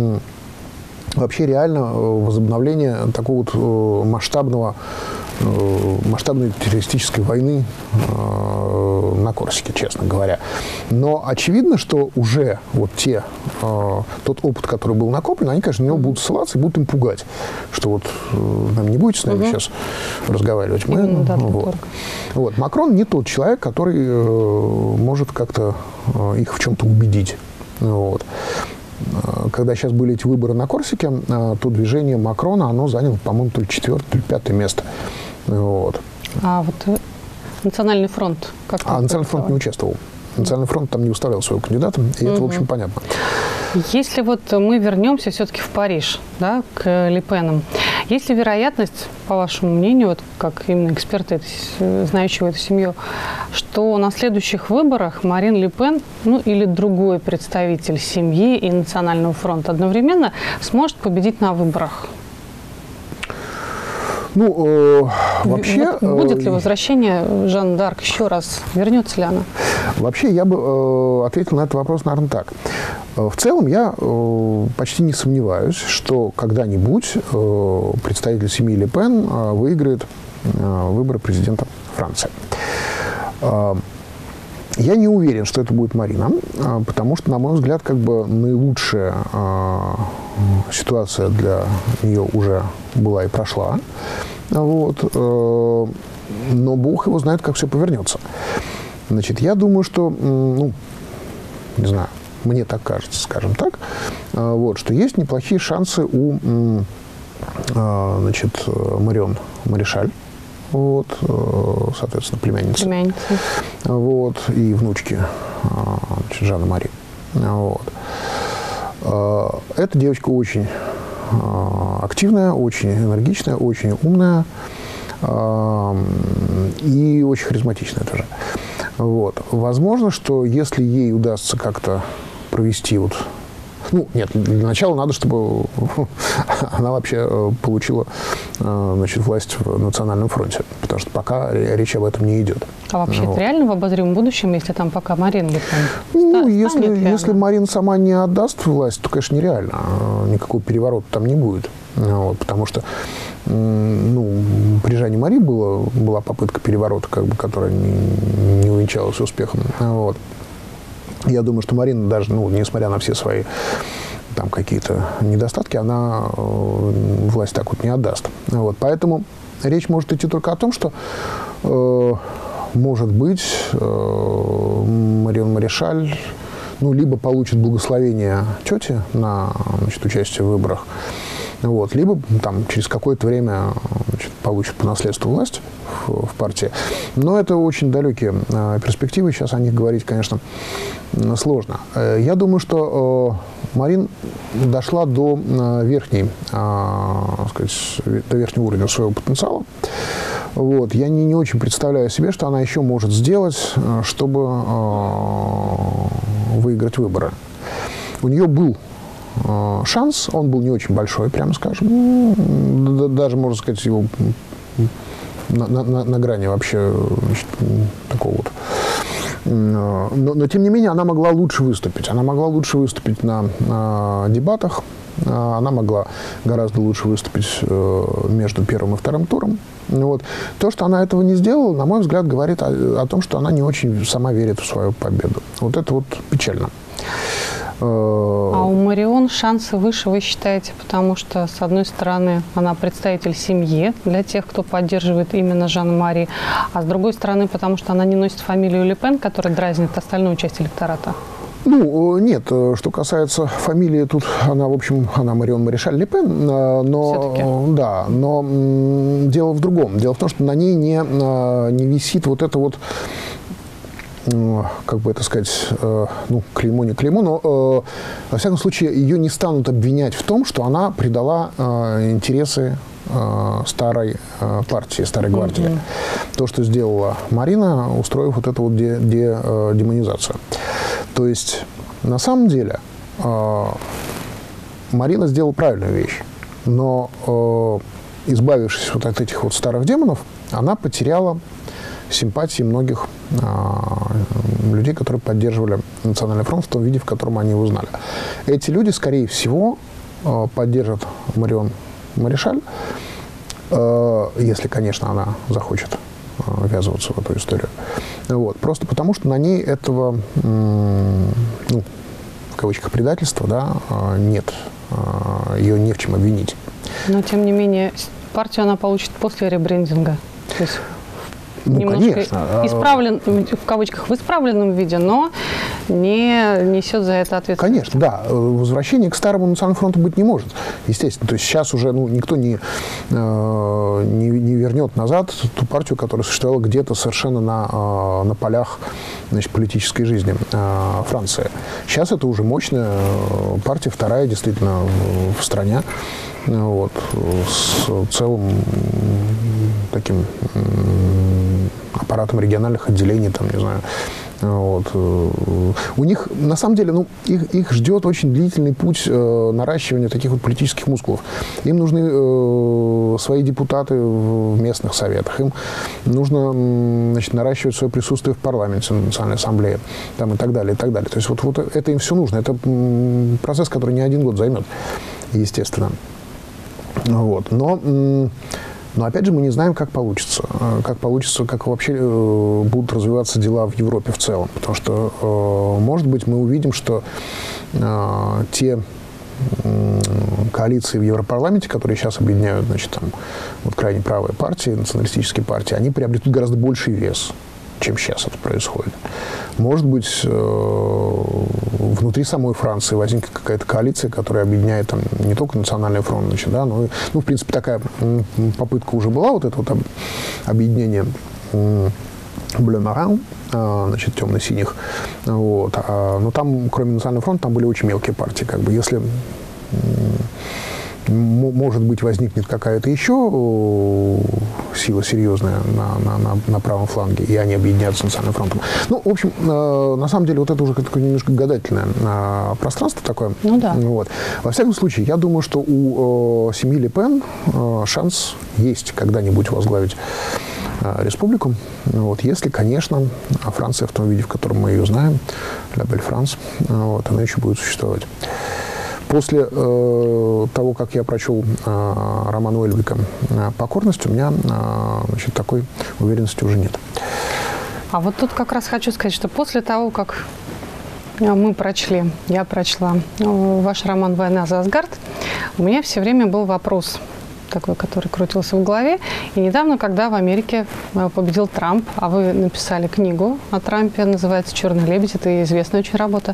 вообще реально возобновление такого вот масштабной террористической войны на Корсике, честно говоря. Но очевидно, что уже вот тот опыт, который был накоплен, они, конечно, на него будут ссылаться и будут им пугать, что вот не будете с нами сейчас разговаривать. Вот. Макрон не тот человек, который может как-то их в чем-то убедить. Вот. Когда сейчас были эти выборы на Корсике, то движение Макрона, оно заняло, по-моему, то ли 4-е, то ли 5-е место. Вот. А вот Национальный фронт как? Национальный фронт не участвовал. Национальный фронт там не выставлял своего кандидата, и это, в общем, понятно. Если вот мы вернемся все-таки в Париж, да, к Ле Пенам, есть ли вероятность, по вашему мнению, вот как именно эксперта, знающего эту семью, что на следующих выборах Марин Ле Пен, ну или другой представитель семьи и Национального фронта одновременно сможет победить на выборах? Ну, вообще... Будет ли возвращение Жанны д'Арк еще раз? Вернется ли она? Вообще, я бы ответил на этот вопрос, наверное, так. В целом, я почти не сомневаюсь, что когда-нибудь представитель семьи Ле Пен выиграет выборы президента Франции. Я не уверен, что это будет Марина, потому что, на мой взгляд, как бы наилучшая ситуация для нее уже была и прошла. Вот. Но Бог его знает, как все повернется. Значит, я думаю, что, ну, не знаю, мне так кажется, скажем так, вот, что есть неплохие шансы у, значит, Марион Маришаль. Вот, соответственно, племянница. Вот, и внучки, значит, Жанны Мари. Вот. Эта девочка очень активная, очень энергичная, очень умная и очень харизматичная тоже. Вот. Возможно, что если ей удастся как-то провести вот... Ну, нет, для начала надо, чтобы она вообще получила, значит, власть в Национальном фронте, потому что пока речь об этом не идет. А вообще это реально в обозримом будущем, если там пока Марин Ле Пен? Ну, если Марин сама не отдаст власть, то, конечно, нереально. Никакого переворота там не будет. Вот, потому что, ну, при Жанне Мари была попытка переворота, как бы, которая не увенчалась успехом. Вот. Я думаю, что Марина даже, ну, несмотря на все свои там какие-то недостатки, она власть так вот не отдаст. Вот. Поэтому речь может идти только о том, что, может быть, Марион Маришаль, ну, либо получит благословение тети на, значит, участие в выборах, вот, либо там через какое-то время, значит, получит по наследству власть в партии. Но это очень далекие перспективы. Сейчас о них говорить, конечно, сложно. Я думаю, что Марин дошла до верхнего уровня своего потенциала. Вот. Я не очень представляю себе, что она еще может сделать, чтобы выиграть выборы. У нее был шанс, он был не очень большой, прямо скажем. Даже, можно сказать, его на грани вообще, значит, такого вот. Но, тем не менее, она могла лучше выступить. Она могла лучше выступить на дебатах. Она могла гораздо лучше выступить между первым и вторым туром. Вот. То, что она этого не сделала, на мой взгляд, говорит о том, что она не очень сама верит в свою победу. Вот это вот печально. А у Марион шансы выше, вы считаете, потому что, с одной стороны, она представитель семьи для тех, кто поддерживает именно Жанну Мари, а с другой стороны, потому что она не носит фамилию Ле Пен, которая дразнит остальную часть электората? Ну, нет, что касается фамилии, тут она, в общем, она Марион Маришаль Ле Пен, но, да, но дело в другом. Дело в том, что на ней не висит вот это вот, как бы это сказать, ну, клеймо, не клеймо, но, во всяком случае, ее не станут обвинять в том, что она предала интересы старой партии, старой гвардии. То, что сделала Марина, устроив вот эту вот демонизацию. То есть, на самом деле, Марина сделала правильную вещь, но, избавившись вот от этих вот старых демонов, она потеряла симпатии многих людей, которые поддерживали Национальный фронт в том виде, в котором они его знали. Эти люди, скорее всего, поддержат Марион Маришаль, если, конечно, она захочет ввязываться в эту историю. Вот. Просто потому, что на ней этого, ну, в кавычках, предательства, да, нет. Ее не в чем обвинить. Но, тем не менее, партию она получит после ребрендинга. То есть, ну, немножко конечно. исправлен, в кавычках, в исправленном виде, но не несет за это ответственность. Конечно, да. Возвращение к старому национальному фронту быть не может, естественно. То есть сейчас уже никто не вернет назад ту партию, которая существовала где-то совершенно на полях, значит, политической жизни Франции. Сейчас это уже мощная партия, вторая действительно в стране, вот, с целым таким аппаратом региональных отделений, там, не знаю. Вот. У них, на самом деле, их ждет очень длительный путь наращивания таких вот политических мускулов. Им нужны свои депутаты в местных советах, им нужно, значит, наращивать свое присутствие в парламенте, в Национальной ассамблее, там, и так далее, и так далее. То есть вот это им все нужно. Это процесс, который не один год займет, естественно. Вот. Но, опять же, мы не знаем, как получится, как вообще будут развиваться дела в Европе в целом. Потому что, может быть, мы увидим, что те коалиции в Европарламенте, которые сейчас объединяют, значит, там, вот крайне правые партии, националистические партии, они приобретут гораздо больший вес, чем сейчас это происходит. Может быть, внутри самой Франции возникнет какая-то коалиция, которая объединяет там не только Национальный фронт, значит, да, но, в принципе, такая попытка уже была, вот это вот объединение Bleu Marin, значит, темно-синих. Вот. Но там, кроме Национального фронта, там были очень мелкие партии. Как бы, если, может быть, возникнет какая-то еще сила серьезная на правом фланге, и они объединятся с Национальным фронтом. Ну, в общем, на самом деле, вот это уже такое немножко гадательное пространство такое. Ну да. Вот. Во всяком случае, я думаю, что у семьи Ле Пен шанс есть когда-нибудь возглавить республику. Вот. Если, конечно, Франция в том виде, в котором мы ее знаем, «La Belle France», вот, она еще будет существовать. После того, как я прочел роман Уэльбека «Покорность», у меня, значит, такой уверенности уже нет. А вот тут как раз хочу сказать, что после того, как я прочла ваш роман «Война за Асгард», у меня все время был вопрос такой, который крутился в голове. И недавно, когда в Америке победил Трамп, а вы написали книгу о Трампе, называется «Черный лебедь», это известная очень работа,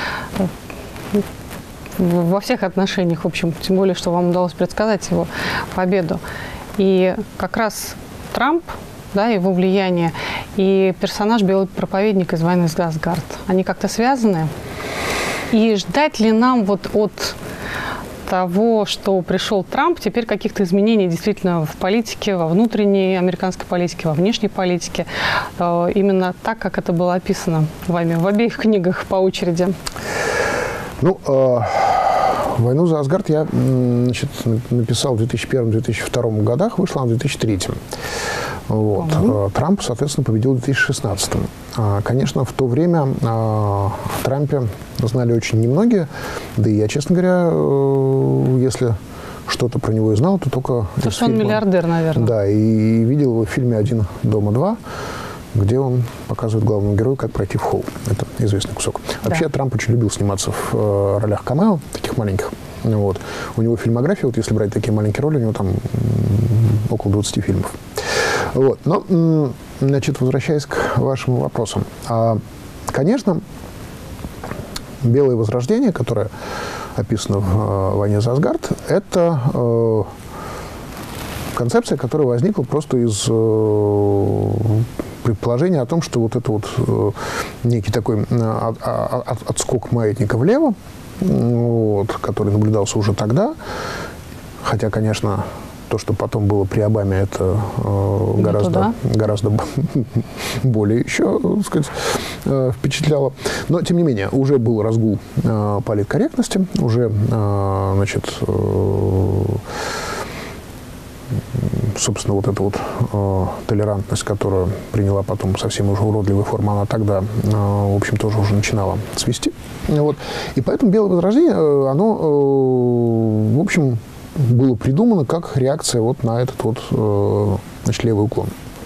во всех отношениях, в общем, тем более, что вам удалось предсказать его победу. И как раз Трамп, да, его влияние, и персонаж белый проповедник из «Войны за Асгард», они как-то связаны? И ждать ли нам вот от того, что пришел Трамп, теперь каких-то изменений действительно в политике, во внутренней американской политике, во внешней политике, именно так, как это было описано вами в обеих книгах по очереди? Ну, «Войну за Асгард» я, значит, написал в 2001-2002 годах, вышла она в 2003. Вот. Трамп, соответственно, победил в 2016. Конечно, в то время о Трампе знали очень немногие, да и я, честно говоря, если что-то про него и знал, то только то, что он миллиардер, наверное. Да, и видел его в фильме «Один дома два», где он показывает главному герою, как пройти в холл. Это известный кусок. Вообще, да. Трамп очень любил сниматься в ролях камео, таких маленьких. Вот. У него фильмография, вот если брать такие маленькие роли, у него там около 20 фильмов. Вот. Но, значит, возвращаясь к вашим вопросам. Конечно, белое возрождение, которое описано в «Войне за Асгард», это концепция, которая возникла просто из предположение о том, что вот это вот некий такой отскок маятника влево, вот, который наблюдался уже тогда, хотя, конечно, то, что потом было при Обаме, это гораздо более еще, так сказать, впечатляло. Но, тем не менее, уже был разгул политкорректности, уже, значит, собственно, вот эта вот толерантность, которую приняла потом совсем уже уродливая форма, она тогда, в общем, тоже уже начинала цвести. Вот. И поэтому белое возрождение, оно, в общем, было придумано как реакция вот на этот вот, значит, левый уклон.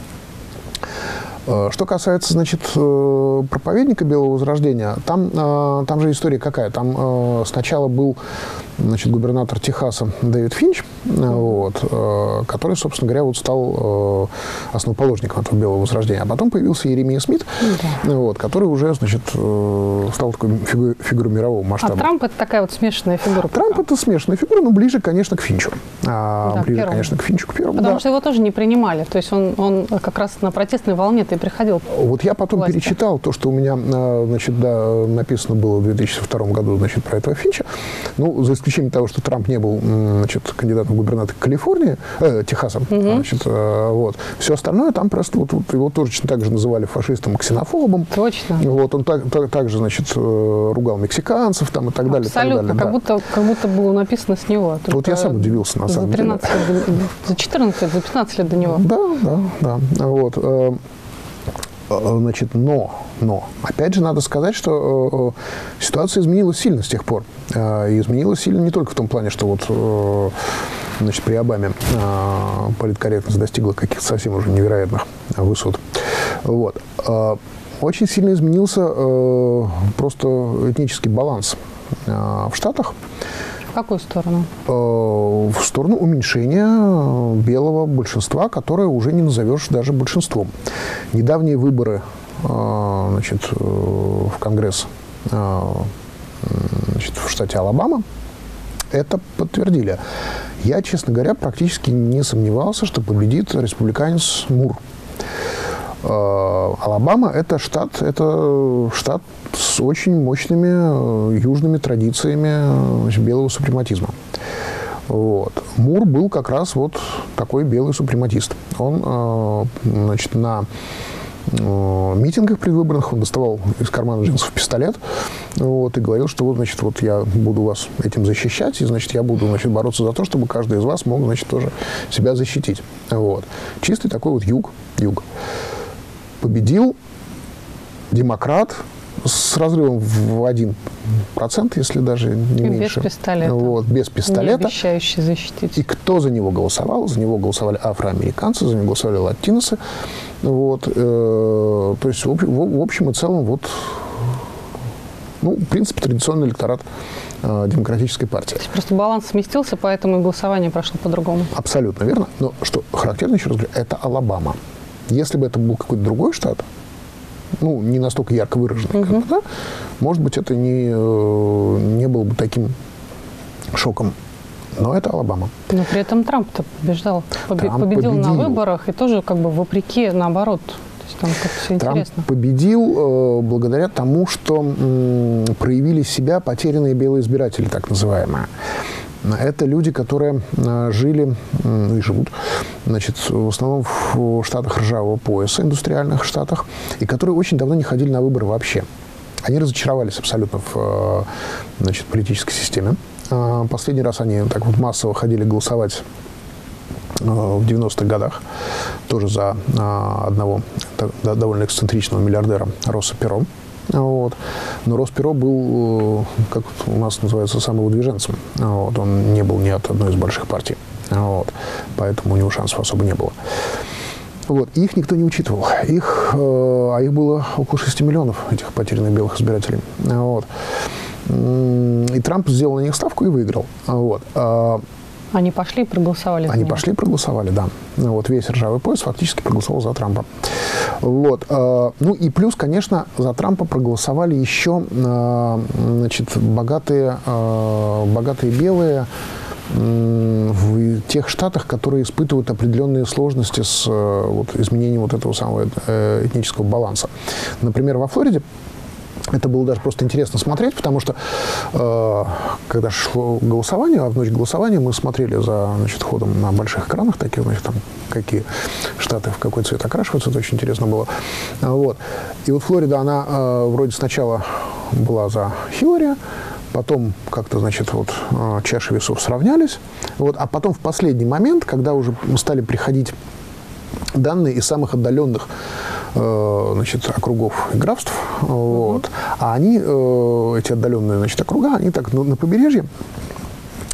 Что касается, значит, проповедника белого возрождения, там же история какая? Там сначала был значит, губернатор Техаса Дэвид Финч, вот, который, собственно говоря, вот стал основоположником этого белого возрождения. А потом появился Еремия Смит, вот, который уже, значит, стал такой фигурой мирового масштаба. А Трамп – это такая вот смешанная фигура? Трамп – это смешанная фигура, но ближе, конечно, к Финчу. Ближе, конечно, к Финчу, к первому. Потому что его тоже не принимали. То есть он как раз на протестной волне-то и приходил. Вот я потом перечитал то, что у меня, значит, да, написано было в 2002 году, значит, про этого Финча. Ну, за исключением того, что Трамп не был, значит, кандидатом в губернатора Калифорнии, Техаса, значит, вот. Все остальное там просто вот его точно так же называли фашистом и ксенофобом. Точно. Вот, он также, значит, ругал мексиканцев там и так далее. Абсолютно, так далее, как будто было написано с него. Вот я сам удивился, на самом деле. За 14 лет, за 15 лет до него. Да. Вот. Значит, но, опять же, надо сказать, что ситуация изменилась сильно с тех пор. И изменилась сильно не только в том плане, что вот, значит, при Обаме политкорректность достигла каких-то совсем уже невероятных высот. Вот. Очень сильно изменился просто этнический баланс в Штатах. В какую сторону? В сторону уменьшения белого большинства, которое уже не назовешь даже большинством. Недавние выборы, значит, в Конгресс, значит, в штате Алабама это подтвердили. Я, честно говоря, практически не сомневался, что победит республиканец Мур. Алабама – это штат с очень мощными южными традициями, значит, белого супрематизма. Вот. Мур был как раз вот такой белый супрематист. Он, значит, на митингах предвыборных он доставал из кармана джинсов пистолет, вот, и говорил, что вот, значит, вот я буду вас этим защищать, и, значит, я буду, значит, бороться за то, чтобы каждый из вас мог, значит, тоже себя защитить. Вот. Чистый такой вот юг. Победил демократ с разрывом в 1%, если даже не меньше. Без пистолета. Вот, без пистолета. Не обещающий защитить. И кто за него голосовал? За него голосовали афроамериканцы, за него голосовали латиносы. Вот, то есть, в общем и целом, вот, ну, в принципе, традиционный электорат демократической партии. То есть просто баланс сместился, поэтому и голосование прошло по-другому. Абсолютно верно. Но что характерно, еще раз говорю, это Алабама. Если бы это был какой-то другой штат, ну, не настолько ярко выраженный, как бы, да, может быть, это не было бы таким шоком. Но это Алабама. Но при этом Трамп-то побеждал. Победил на выборах и тоже как бы вопреки, наоборот. То есть там как все интересно. Трамп победил благодаря тому, что проявили себя потерянные белые избиратели, так называемые. Это люди, которые жили и живут, значит, в основном в штатах ржавого пояса, индустриальных штатах, и которые очень давно не ходили на выборы вообще. Они разочаровались абсолютно в, значит, политической системе. Последний раз они так вот массово ходили голосовать в 90-х годах, тоже за одного довольно эксцентричного миллиардера Росса Перо. Вот. Но Росс Перо был, как у нас называется, самовыдвиженцем. Вот. Он не был ни от одной из больших партий. Вот. Поэтому у него шансов особо не было. Вот. И их никто не учитывал. А их было около 6 миллионов, этих потерянных белых избирателей. Вот. И Трамп сделал на них ставку и выиграл. Вот. Они пошли и проголосовали за него. Они пошли и проголосовали, да. Вот весь ржавый пояс фактически проголосовал за Трампа. Вот. Ну и плюс, конечно, за Трампа проголосовали еще, значит, богатые белые в тех штатах, которые испытывают определенные сложности с вот, изменением вот этого самого этнического баланса. Например, во Флориде это было даже просто интересно смотреть, потому что когда шло голосование, а в ночь голосования мы смотрели за, значит, ходом на больших экранах, таких, значит, там, какие штаты в какой цвет окрашиваются, это очень интересно было. Вот. И вот Флорида, она вроде сначала была за Хиллари, потом как-то, значит, вот чаши весов сравнялись, вот, а потом в последний момент, когда уже стали приходить данные из самых отдаленных, значит, округов и графств, вот, а они, эти отдаленные, значит, округа, они так на побережье,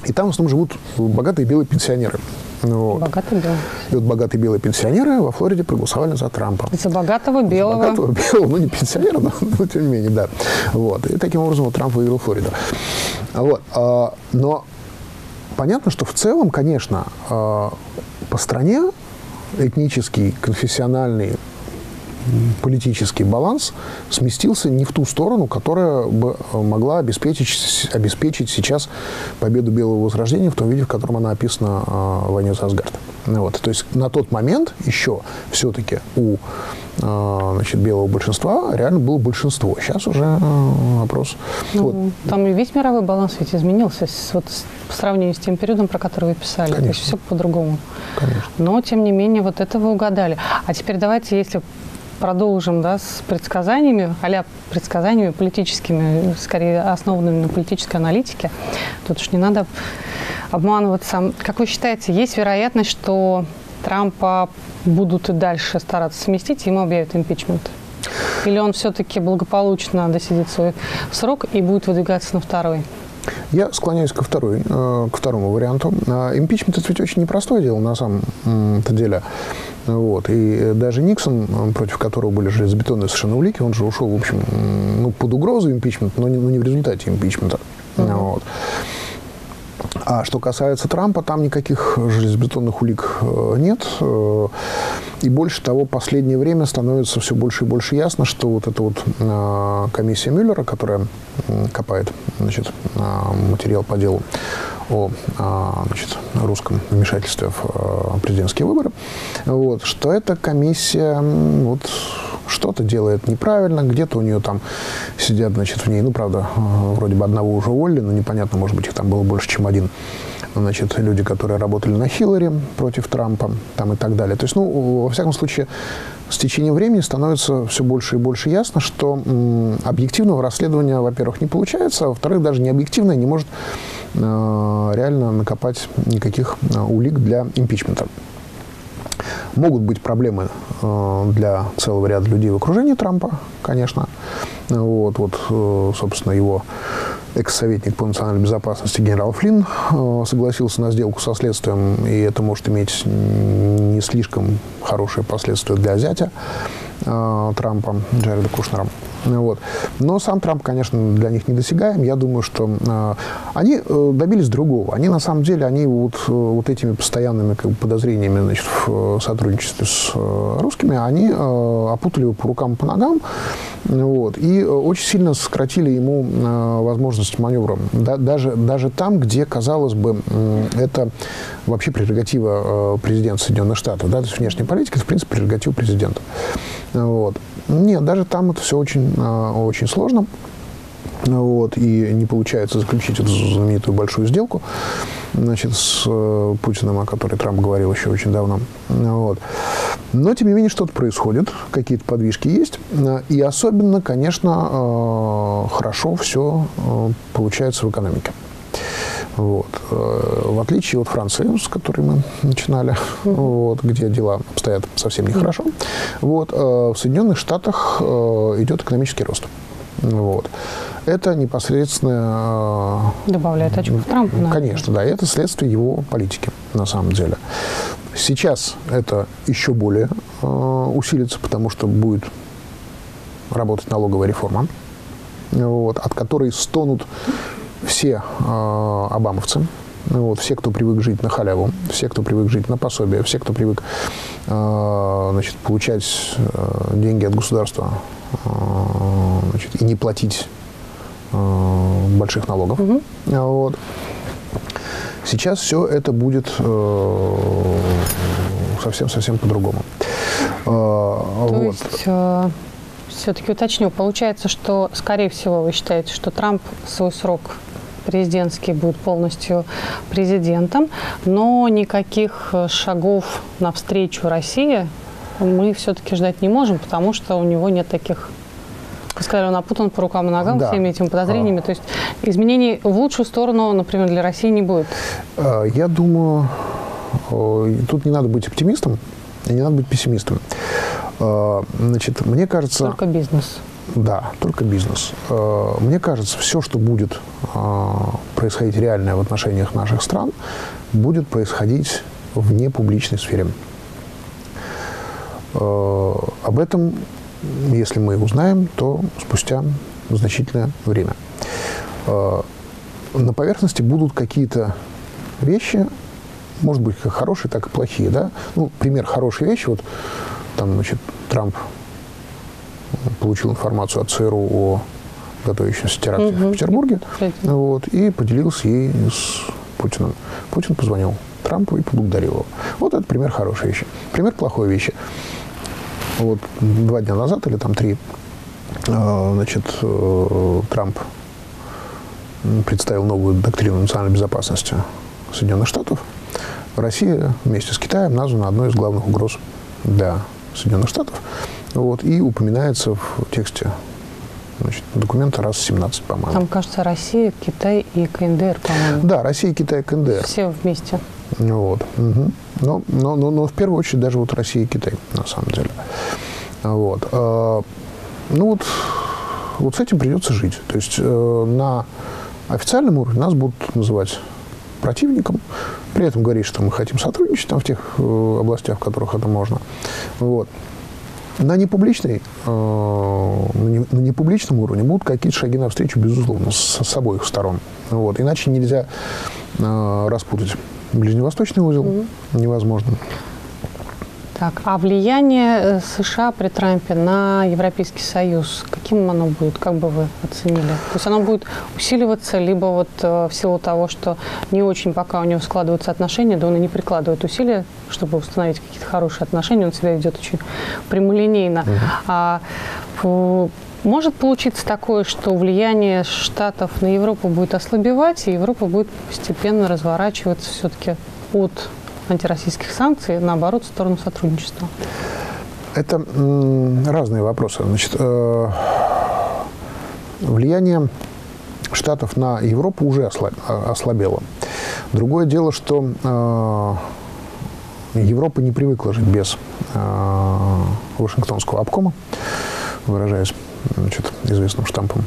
И там в основном живут богатые белые пенсионеры. Вот. Богатые белые. И вот богатые белые пенсионеры во Флориде проголосовали за Трампа. За богатого белого. За богатого белого, ну не пенсионера, но тем не менее, да. Вот. И таким образом вот Трамп выиграл Флориду. Вот. Но понятно, что в целом, конечно, по стране этнический, конфессиональный, политический баланс сместился не в ту сторону, которая бы могла обеспечить сейчас победу Белого Возрождения в том виде, в котором она описана в «Войне за Асгард». Вот. То есть на тот момент еще все-таки у белого большинства реально было большинство. Сейчас уже вопрос... Ну, вот. Там и весь мировой баланс ведь изменился по сравнению с тем периодом, про который вы писали. Конечно. То есть все по-другому. Конечно. Но, тем не менее, вот это вы угадали. А теперь давайте, если продолжим, да, с предсказаниями, а-ля предсказаниями политическими, скорее основанными на политической аналитике. Тут уж не надо обманываться. Как вы считаете, есть вероятность, что Трампа будут и дальше стараться сместить, и ему объявят импичмент? Или он все-таки благополучно досидит свой срок и будет выдвигаться на второй? Я склоняюсь ко второму варианту. Импичмент – это ведь очень непростое дело на самом-то деле. Вот. И даже Никсон, против которого были железобетонные совершенно улики, он же ушел, в общем, под угрозу импичмента, но не в результате импичмента. Вот. А что касается Трампа, там никаких железобетонных улик нет. И больше того, в последнее время становится все больше и больше ясно, что вот эта вот комиссия Мюллера, которая копает, материал по делу о русском вмешательстве в президентские выборы, вот, что эта комиссия что-то делает неправильно, где-то у нее там сидят, в ней, правда, вроде бы одного уже уволили, но непонятно, может быть, их там было больше, чем один, люди, которые работали на Хиллари против Трампа, там и так далее. То есть, во всяком случае, с течением времени становится все больше и больше ясно, что объективного расследования, во-первых, не получается, а во-вторых, даже необъективное не может реально накопать никаких улик для импичмента. Могут быть проблемы для целого ряда людей в окружении Трампа, конечно. Собственно, его экс-советник по национальной безопасности генерал Флинн согласился на сделку со следствием, и это может иметь не слишком хорошие последствия для зятя Трампа, Джареда Кушнера. Но сам Трамп, конечно, для них недосягаем. Я думаю, что они добились другого. Они, на самом деле, вот этими постоянными подозрениями в сотрудничестве с русскими, они опутали его по рукам и по ногам, и очень сильно сократили ему возможность маневра. Даже там, где, казалось бы, это вообще прерогатива президента Соединенных Штатов. Да? То есть внешняя политика – это, в принципе, прерогатива президента. Нет, даже там это все очень сложно. И не получается заключить эту знаменитую большую сделку с Путиным, о которой Трамп говорил еще очень давно. Но, тем не менее, что-то происходит, какие-то подвижки есть. И особенно, конечно, хорошо все получается в экономике. В отличие от Франции, с которой мы начинали, где дела обстоят совсем нехорошо, в Соединенных Штатах идет экономический рост. Это непосредственно... Добавляет очков Трампу. Конечно, да. Это следствие его политики, на самом деле. Сейчас это еще более усилится, потому что будет работать налоговая реформа, от которой стонут все обамовцы, все, кто привык жить на халяву, все, кто привык жить на пособие, все, кто привык получать деньги от государства и не платить больших налогов. Сейчас все это будет совсем по-другому. То есть, все-таки уточню, получается, что, скорее всего, вы считаете, что Трамп свой срок президентский будет полностью президентом, но никаких шагов навстречу России мы все-таки ждать не можем, потому что у него нет таких... Вы сказали, он опутан по рукам и ногам всеми этими подозрениями. То есть изменений в лучшую сторону, например, для России не будет? Я думаю, тут не надо быть оптимистом и не надо быть пессимистом. Мне кажется... Только бизнес. Да, только бизнес. Мне кажется, все, что будет происходить реальное в отношениях наших стран, будет происходить в непубличной сфере. Об этом, если мы узнаем, то спустя значительное время. На поверхности будут какие-то вещи, может быть, как хорошие, так и плохие. Да? Ну, пример хорошей вещи. Вот там, значит, Трамп получил информацию от ЦРУ о готовящемся теракте в Петербурге, вот, и поделился ей с Путиным. Путин позвонил Трампу и поблагодарил его. Вот это пример хорошей вещи. Пример плохой вещи. Вот 2 дня назад, или там 3, значит, Трамп представил новую доктрину национальной безопасности Соединенных Штатов. Россия вместе с Китаем названа одной из главных угроз для Соединенных Штатов. Вот, и упоминается в тексте, значит, документа раз 17, по-моему. Там, кажется, Россия, Китай и КНДР, по-моему. Да, Россия, Китай и КНДР. Все вместе. Вот. Угу. Но в первую очередь даже вот Россия и Китай, на самом деле. Вот. Ну вот с этим придется жить. То есть на официальном уровне нас будут называть противником, при этом говорить, что мы хотим сотрудничать там в тех областях, в которых это можно. Вот. На непубличном уровне будут какие-то шаги навстречу, безусловно, с обоих сторон. Вот. Иначе нельзя распутать ближневосточный узел, невозможно. Так, а влияние США при Трампе на Европейский Союз, каким оно будет, как бы вы оценили? То есть оно будет усиливаться, либо вот в силу того, что не очень пока у него складываются отношения, да он и не прикладывает усилия, чтобы установить какие-то хорошие отношения, он себя ведет очень прямолинейно. Может получиться такое, что влияние Штатов на Европу будет ослабевать, и Европа будет постепенно разворачиваться все-таки от антироссийских санкций, наоборот, в сторону сотрудничества? Это разные вопросы. Значит, влияние Штатов на Европу уже ослабело. Другое дело, что Европа не привыкла жить без Вашингтонского обкома, выражаясь, значит, известным штампом.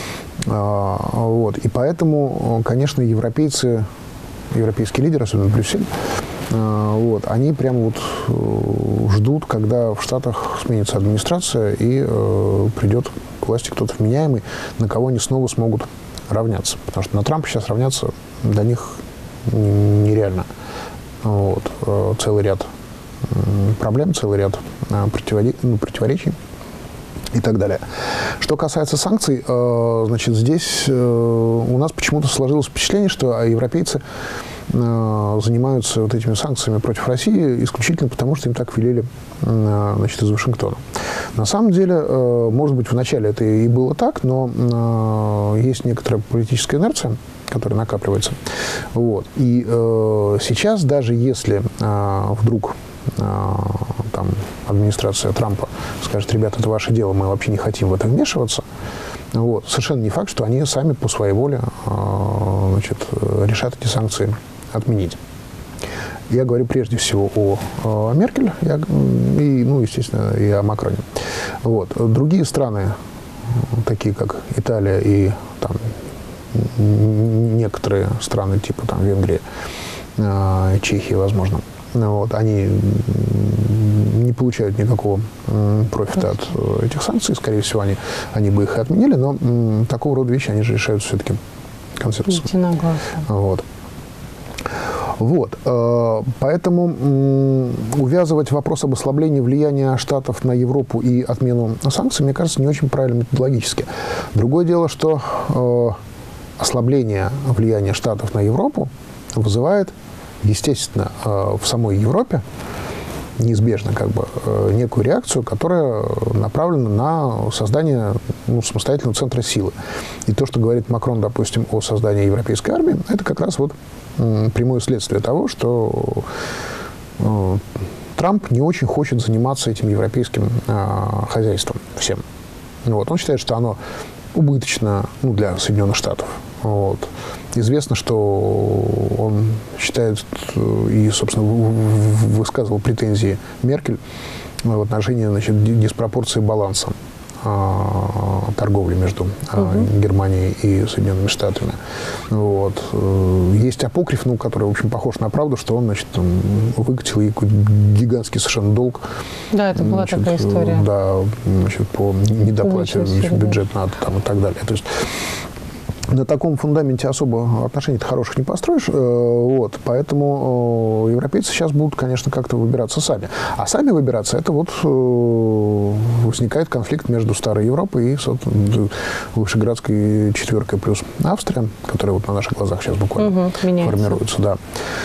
Вот. И поэтому, конечно, европейские лидеры, особенно Брюссель, вот, они прямо вот ждут, когда в Штатах сменится администрация и придет к власти кто-то вменяемый, на кого они снова смогут равняться. Потому что на Трампа сейчас равняться для них нереально. Вот. Целый ряд проблем, целый ряд противоречий и так далее. Что касается санкций, значит, здесь у нас почему-то сложилось впечатление, что европейцы занимаются вот этими санкциями против России исключительно потому, что им так велели, значит, из Вашингтона. На самом деле, может быть, вначале это и было так, но есть некоторая политическая инерция, которая накапливается. Вот. И сейчас, даже если вдруг там администрация Трампа скажет: ребята, это ваше дело, мы вообще не хотим в это вмешиваться, вот, совершенно не факт, что они сами по своей воле, значит, решат эти санкции отменить. Я говорю прежде всего о Меркель и, ну, естественно, и о Макроне. Вот. Другие страны, такие как Италия и там некоторые страны типа там Венгрии, Чехии, возможно, вот, они не получают никакого профита от этих санкций. Скорее всего, они бы их и отменили, но такого рода вещи они же решают все-таки консенсусом. Вот. Вот. Поэтому увязывать вопрос об ослаблении влияния Штатов на Европу и отмену санкций, мне кажется, не очень правильно методологически. Другое дело, что ослабление влияния Штатов на Европу вызывает, естественно, в самой Европе неизбежно как бы некую реакцию, которая направлена на создание самостоятельного центра силы. И то, что говорит Макрон, допустим, о создании европейской армии, это как раз вот прямое следствие того, что Трамп не очень хочет заниматься этим европейским хозяйством всем. Вот. Он считает, что оно убыточно, для Соединенных Штатов. Вот. Известно, что он считает и, собственно, высказывал претензии Меркель в отношении, значит, диспропорции баланса торговли между Германией и Соединенными Штатами. Вот. Есть апокриф, ну, который, в общем, похож на правду, что он, значит, выкатил ей какой-то гигантский совершенно долг. Да, это была такая история. Да, значит, по недоплате бюджет надо там и так далее. То есть на таком фундаменте особо отношений-то хороших не построишь. Вот, поэтому европейцы сейчас будут, конечно, как-то выбираться сами. А сами выбираться, это вот возникает конфликт между Старой Европой и Вышеградской четверкой плюс Австрия, которая вот на наших глазах сейчас буквально формируется. Да.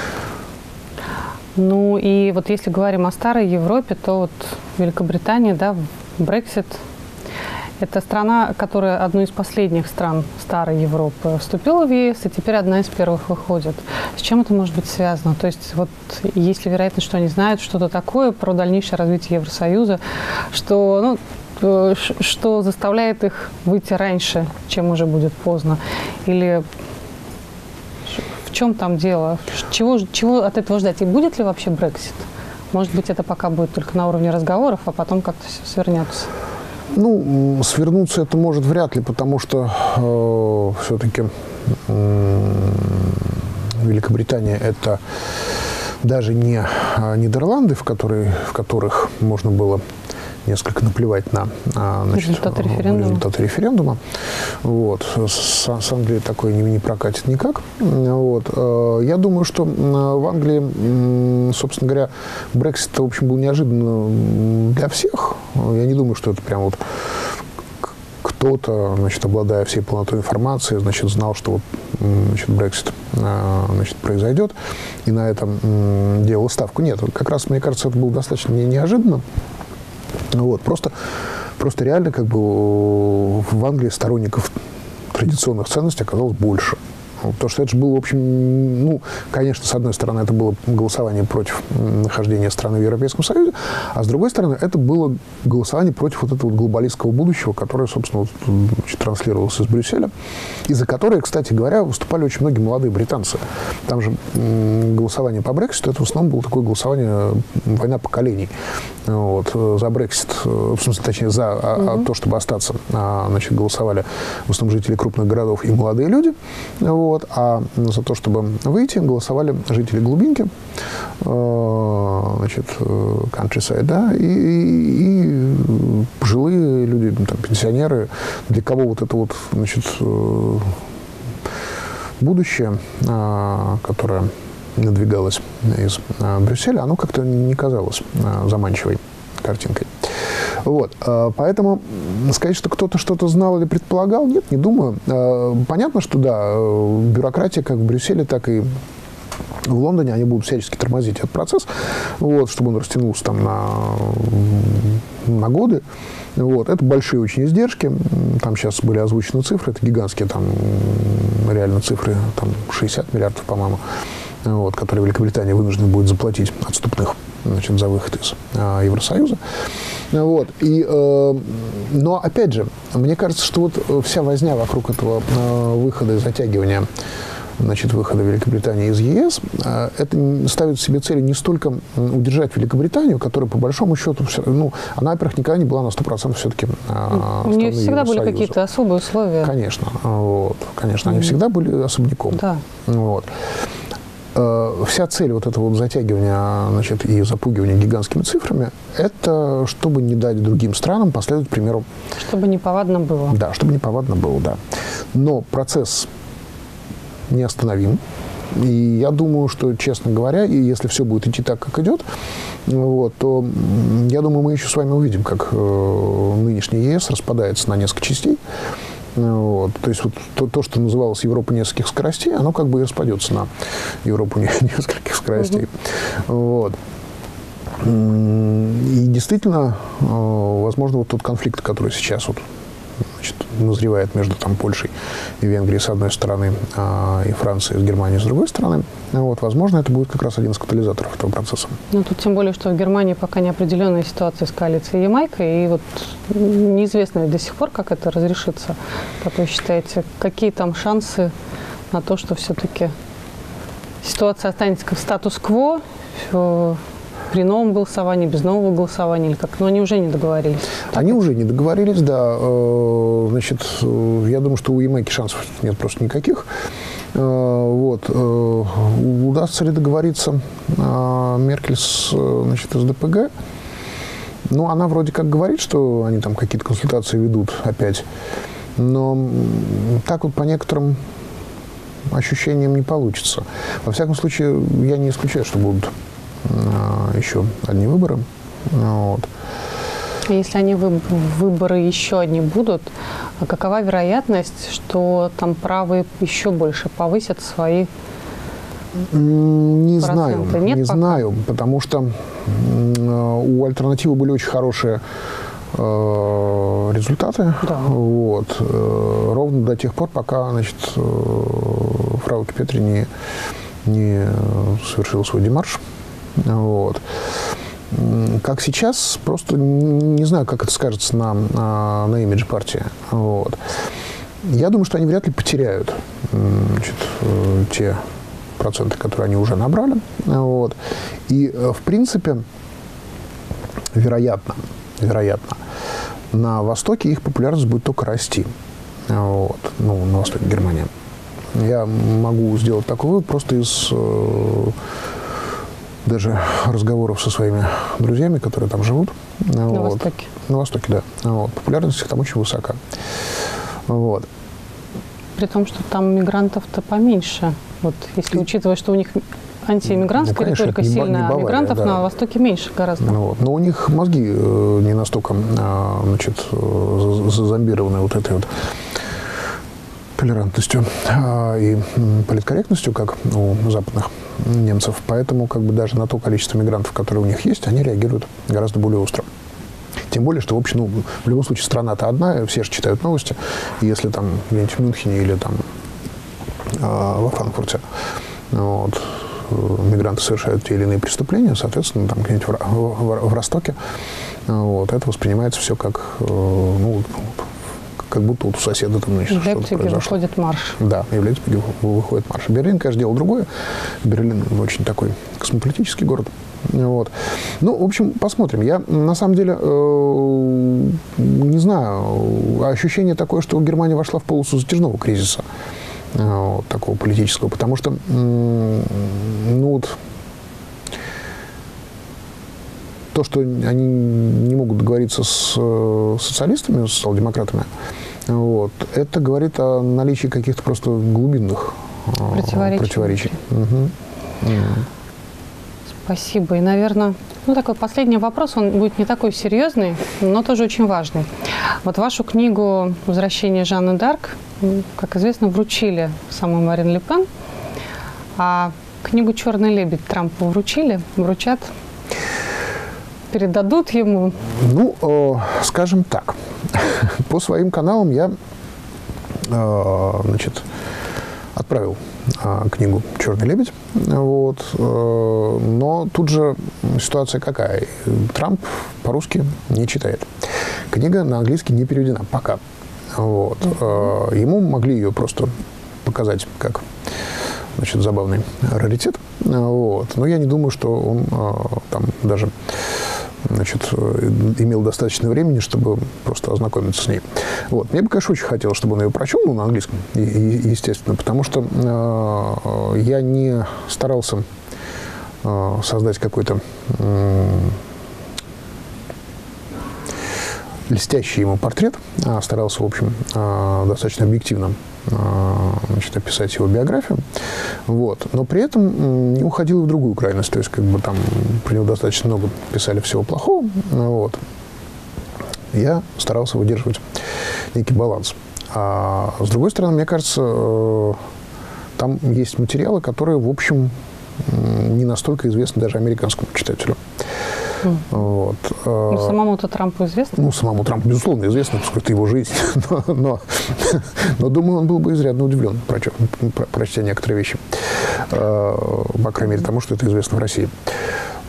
Ну и вот если говорим о Старой Европе, то вот Великобритания, да, Брексит. Это страна, которая одной из последних стран Старой Европы вступила в ЕС, и теперь одна из первых выходит. С чем это может быть связано? То есть вот есть ли вероятность, что они знают что-то такое про дальнейшее развитие Евросоюза, что, ну, что заставляет их выйти раньше, чем уже будет поздно? Или в чем там дело? Чего от этого ждать? И будет ли вообще Брексит? Может быть, это пока будет только на уровне разговоров, а потом как-то все свернется? Ну, свернуться это может вряд ли, потому что все-таки Великобритания – это даже не Нидерланды, в которых можно было несколько наплевать на результаты референдума. Вот. С Англией такое не прокатит никак. Вот. Я думаю, что в Англии, собственно говоря, Брексит, в общем, был неожиданно для всех. Я не думаю, что это прям вот кто-то, значит, обладая всей полнотой информации, значит, знал, что вот, значит, Брексит, значит, произойдет, и на этом делал ставку. Нет, как раз, мне кажется, это было достаточно неожиданно. Вот, просто реально как бы в Англии сторонников традиционных ценностей оказалось больше. Потому что это же было, в общем, ну, конечно, с одной стороны, это было голосование против нахождения страны в Европейском Союзе, а с другой стороны, это было голосование против вот этого глобалистского будущего, которое, собственно, вот, транслировалось из Брюсселя, и за которое, кстати говоря, выступали очень многие молодые британцы. Там же голосование по Брекситу, это в основном было такое голосование, война поколений. Вот, за Брексит, в смысле, точнее, за то, чтобы остаться, значит, голосовали в основном жители крупных городов и молодые люди. Вот. А за то, чтобы выйти, голосовали жители глубинки, значит, countryside, да, и пожилые люди, там, пенсионеры, для кого вот это вот, значит, будущее, которое надвигалось из Брюсселя, оно как-то не казалось заманчивой картинкой. Вот. Поэтому сказать, что кто-то что-то знал или предполагал, нет, не думаю. Понятно, что да, бюрократия как в Брюсселе, так и в Лондоне, они будут всячески тормозить этот процесс, вот, чтобы он растянулся там на годы. Вот. Это большие очень издержки. Там сейчас были озвучены цифры, это гигантские там реально цифры, там 60 миллиардов, по-моему, вот, которые Великобритания вынуждена будет заплатить отступных, значит, за выход из Евросоюза. Вот. Но, опять же, мне кажется, что вот вся возня вокруг этого выхода и затягивания, значит, выхода Великобритании из ЕС, это ставит себе целью не столько удержать Великобританию, которая, по большому счету, ну, она, во-первых, никогда не была на 100% все-таки у нее всегда были какие-то особые условия. Конечно. Вот, конечно, они всегда были особняком. Да. Вот. Вся цель вот этого вот затягивания, значит, и запугивания гигантскими цифрами, это чтобы не дать другим странам последовать примеру. Чтобы неповадно было. Да, чтобы неповадно было, да. Но процесс неостановим. И я думаю, что, честно говоря, и если все будет идти так, как идет, вот, то, я думаю, мы еще с вами увидим, как нынешний ЕС распадается на несколько частей. Вот. То есть вот то, что называлось Европа нескольких скоростей, оно как бы и распадется на Европу нескольких скоростей. Вот. И действительно, возможно, вот тот конфликт, который сейчас вот, значит, назревает между там, Польшей и Венгрией с одной стороны, и Францией с Германией с другой стороны, вот, возможно, это будет как раз один из катализаторов этого процесса. Ну, тут тем более, что в Германии пока неопределенная ситуация с коалицией Ямайка, и вот неизвестно до сих пор, как это разрешится. Как вы считаете, какие там шансы на то, что все-таки ситуация останется в статус-кво, при новом голосовании, без нового голосования, или как? Но они уже не договорились. Они уже не договорились, да. Значит, я думаю, что у Ямайки шансов нет просто никаких. Вот. Удастся ли договориться Меркель с СДПГ? Ну, она вроде как говорит, что они там какие-то консультации ведут опять. Но так вот по некоторым ощущениям не получится. Во всяком случае, я не исключаю, что будут еще одни выборы. Вот. Если они выборы еще одни будут, какова вероятность, что там правые еще больше повысят свои Не знаю, проценты? Нет, не пока? знаю, потому что у альтернативы были очень хорошие результаты. Да. Вот. Ровно до тех пор, пока, значит, Фрауке Петри не совершила свой демарш. Вот. Как сейчас, просто не знаю, как это скажется на имидже партии. Вот. Я думаю, что они вряд ли потеряют, значит, те проценты, которые они уже набрали. Вот. И, в принципе, вероятно, на Востоке их популярность будет только расти. Вот. Ну, на Востоке Германии. Я могу сделать такой вывод просто из даже разговоров со своими друзьями, которые там живут. На вот. Востоке? На Востоке, да. Вот. Популярность их там очень высока. Вот. При том, что там мигрантов-то поменьше. Вот, если учитывая, что у них антиэмигрантская конечно, риторика не сильная, а Бавария, мигрантов да. на Востоке меньше гораздо. Вот. Но у них мозги не настолько, значит, зазомбированы вот этой вот толерантностью и политкорректностью, как у западных немцев. Поэтому как бы даже на то количество мигрантов, которые у них есть, они реагируют гораздо более остро. Тем более, что, в общем, ну, в любом случае, страна-то одна, все же читают новости. И если там где-нибудь в Мюнхене или там во Франкфурте вот, мигранты совершают те или иные преступления, соответственно, там где-нибудь в Ростоке вот, это воспринимается все как, ну, как будто вот у соседа там, значит, в Лейпциге выходит марш. Да, и в Лейпциге выходит марш. Берлин, конечно, дело другое. Берлин очень такой космополитический город. Вот. Ну, в общем, посмотрим. Я, на самом деле, не знаю, ощущение такое, что Германия вошла в полосу затяжного кризиса, вот, такого политического, потому что, ну, вот, то, что они не могут договориться с социалистами, с социал-демократами, вот, это говорит о наличии каких-то просто глубинных противоречий. Угу. Спасибо. И, наверное, ну, такой последний вопрос, он будет не такой серьезный, но тоже очень важный. Вот вашу книгу «Возвращение Жанны д'Арк», как известно, вручили самой Марин Ле Пен, а книгу «Черный лебедь» Трампу вручат, передадут ему? Ну, скажем так, по своим каналам я, значит, отправил книгу «Черный лебедь». Вот. Но тут же ситуация какая? Трамп по-русски не читает. Книга на английский не переведена пока. Вот. Ему могли ее просто показать как, значит, забавный раритет. Вот. Но я не думаю, что он там даже, значит, имел достаточно времени, чтобы просто ознакомиться с ней. Вот. Мне бы, конечно, очень хотелось, чтобы он ее прочел, ну, на английском, естественно, потому что я не старался создать какой-то льстящий ему портрет, а старался, в общем, достаточно объективно, значит, описать его биографию. Вот. Но при этом не уходил в другую крайность. То есть, как бы там про него достаточно много писали всего плохого. Вот. Я старался выдерживать некий баланс. А с другой стороны, мне кажется, там есть материалы, которые, в общем, не настолько известны даже американскому читателю. Вот. Ну, самому-то Трампу известно? Ну, самому Трампу, безусловно, известно, поскольку это его жизнь. Но думаю, он был бы изрядно удивлен, прочтя некоторые вещи. По крайней мере, тому, что это известно в России.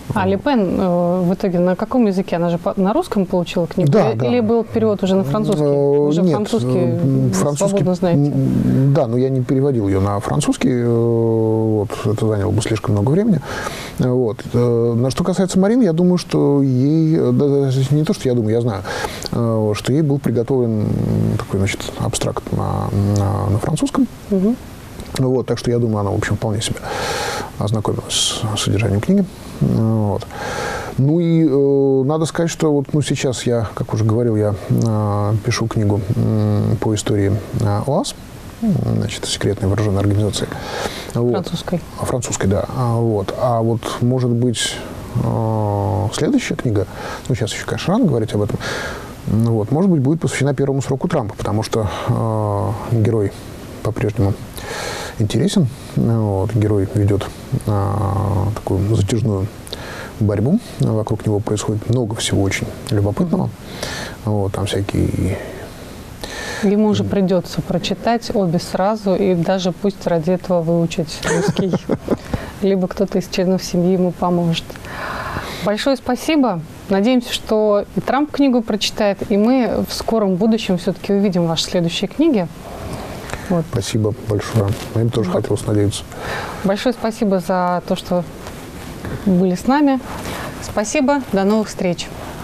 А Ле Пен в итоге на каком языке? Она же на русском получила книгу? Да, Или был перевод уже на французский? Уже Нет, французский свободно знаете. Да, но я не переводил ее на французский. Вот, это заняло бы слишком много времени. Вот. Что касается Марины, я думаю, что ей... Не то, что я думаю, я знаю, что ей был приготовлен такой, значит, абстракт на французском. Угу. Вот, так что я думаю, она, в общем, вполне себе ознакомилась с содержанием книги. Вот. Ну и надо сказать, что вот, сейчас я, как уже говорил, я пишу книгу по истории ОАС, значит, секретной вооруженной организации. Французской. Вот. Французской, да. Вот. А вот, может быть, следующая книга, сейчас еще, конечно, рано говорить об этом, вот, может быть, будет посвящена первому сроку Трампа, потому что герой по-прежнему интересен. Вот, герой ведет такую затяжную борьбу. Вокруг него происходит много всего очень любопытного. Вот, там всякие... Ему уже придется прочитать обе сразу и даже пусть ради этого выучить русский. Либо кто-то из членов семьи ему поможет. Большое спасибо. Надеемся, что и Трамп книгу прочитает, и мы в скором будущем все-таки увидим ваши следующие книги. Вот. Спасибо большое. Им тоже хотелось надеяться. Большое спасибо за то, что были с нами. Спасибо. До новых встреч.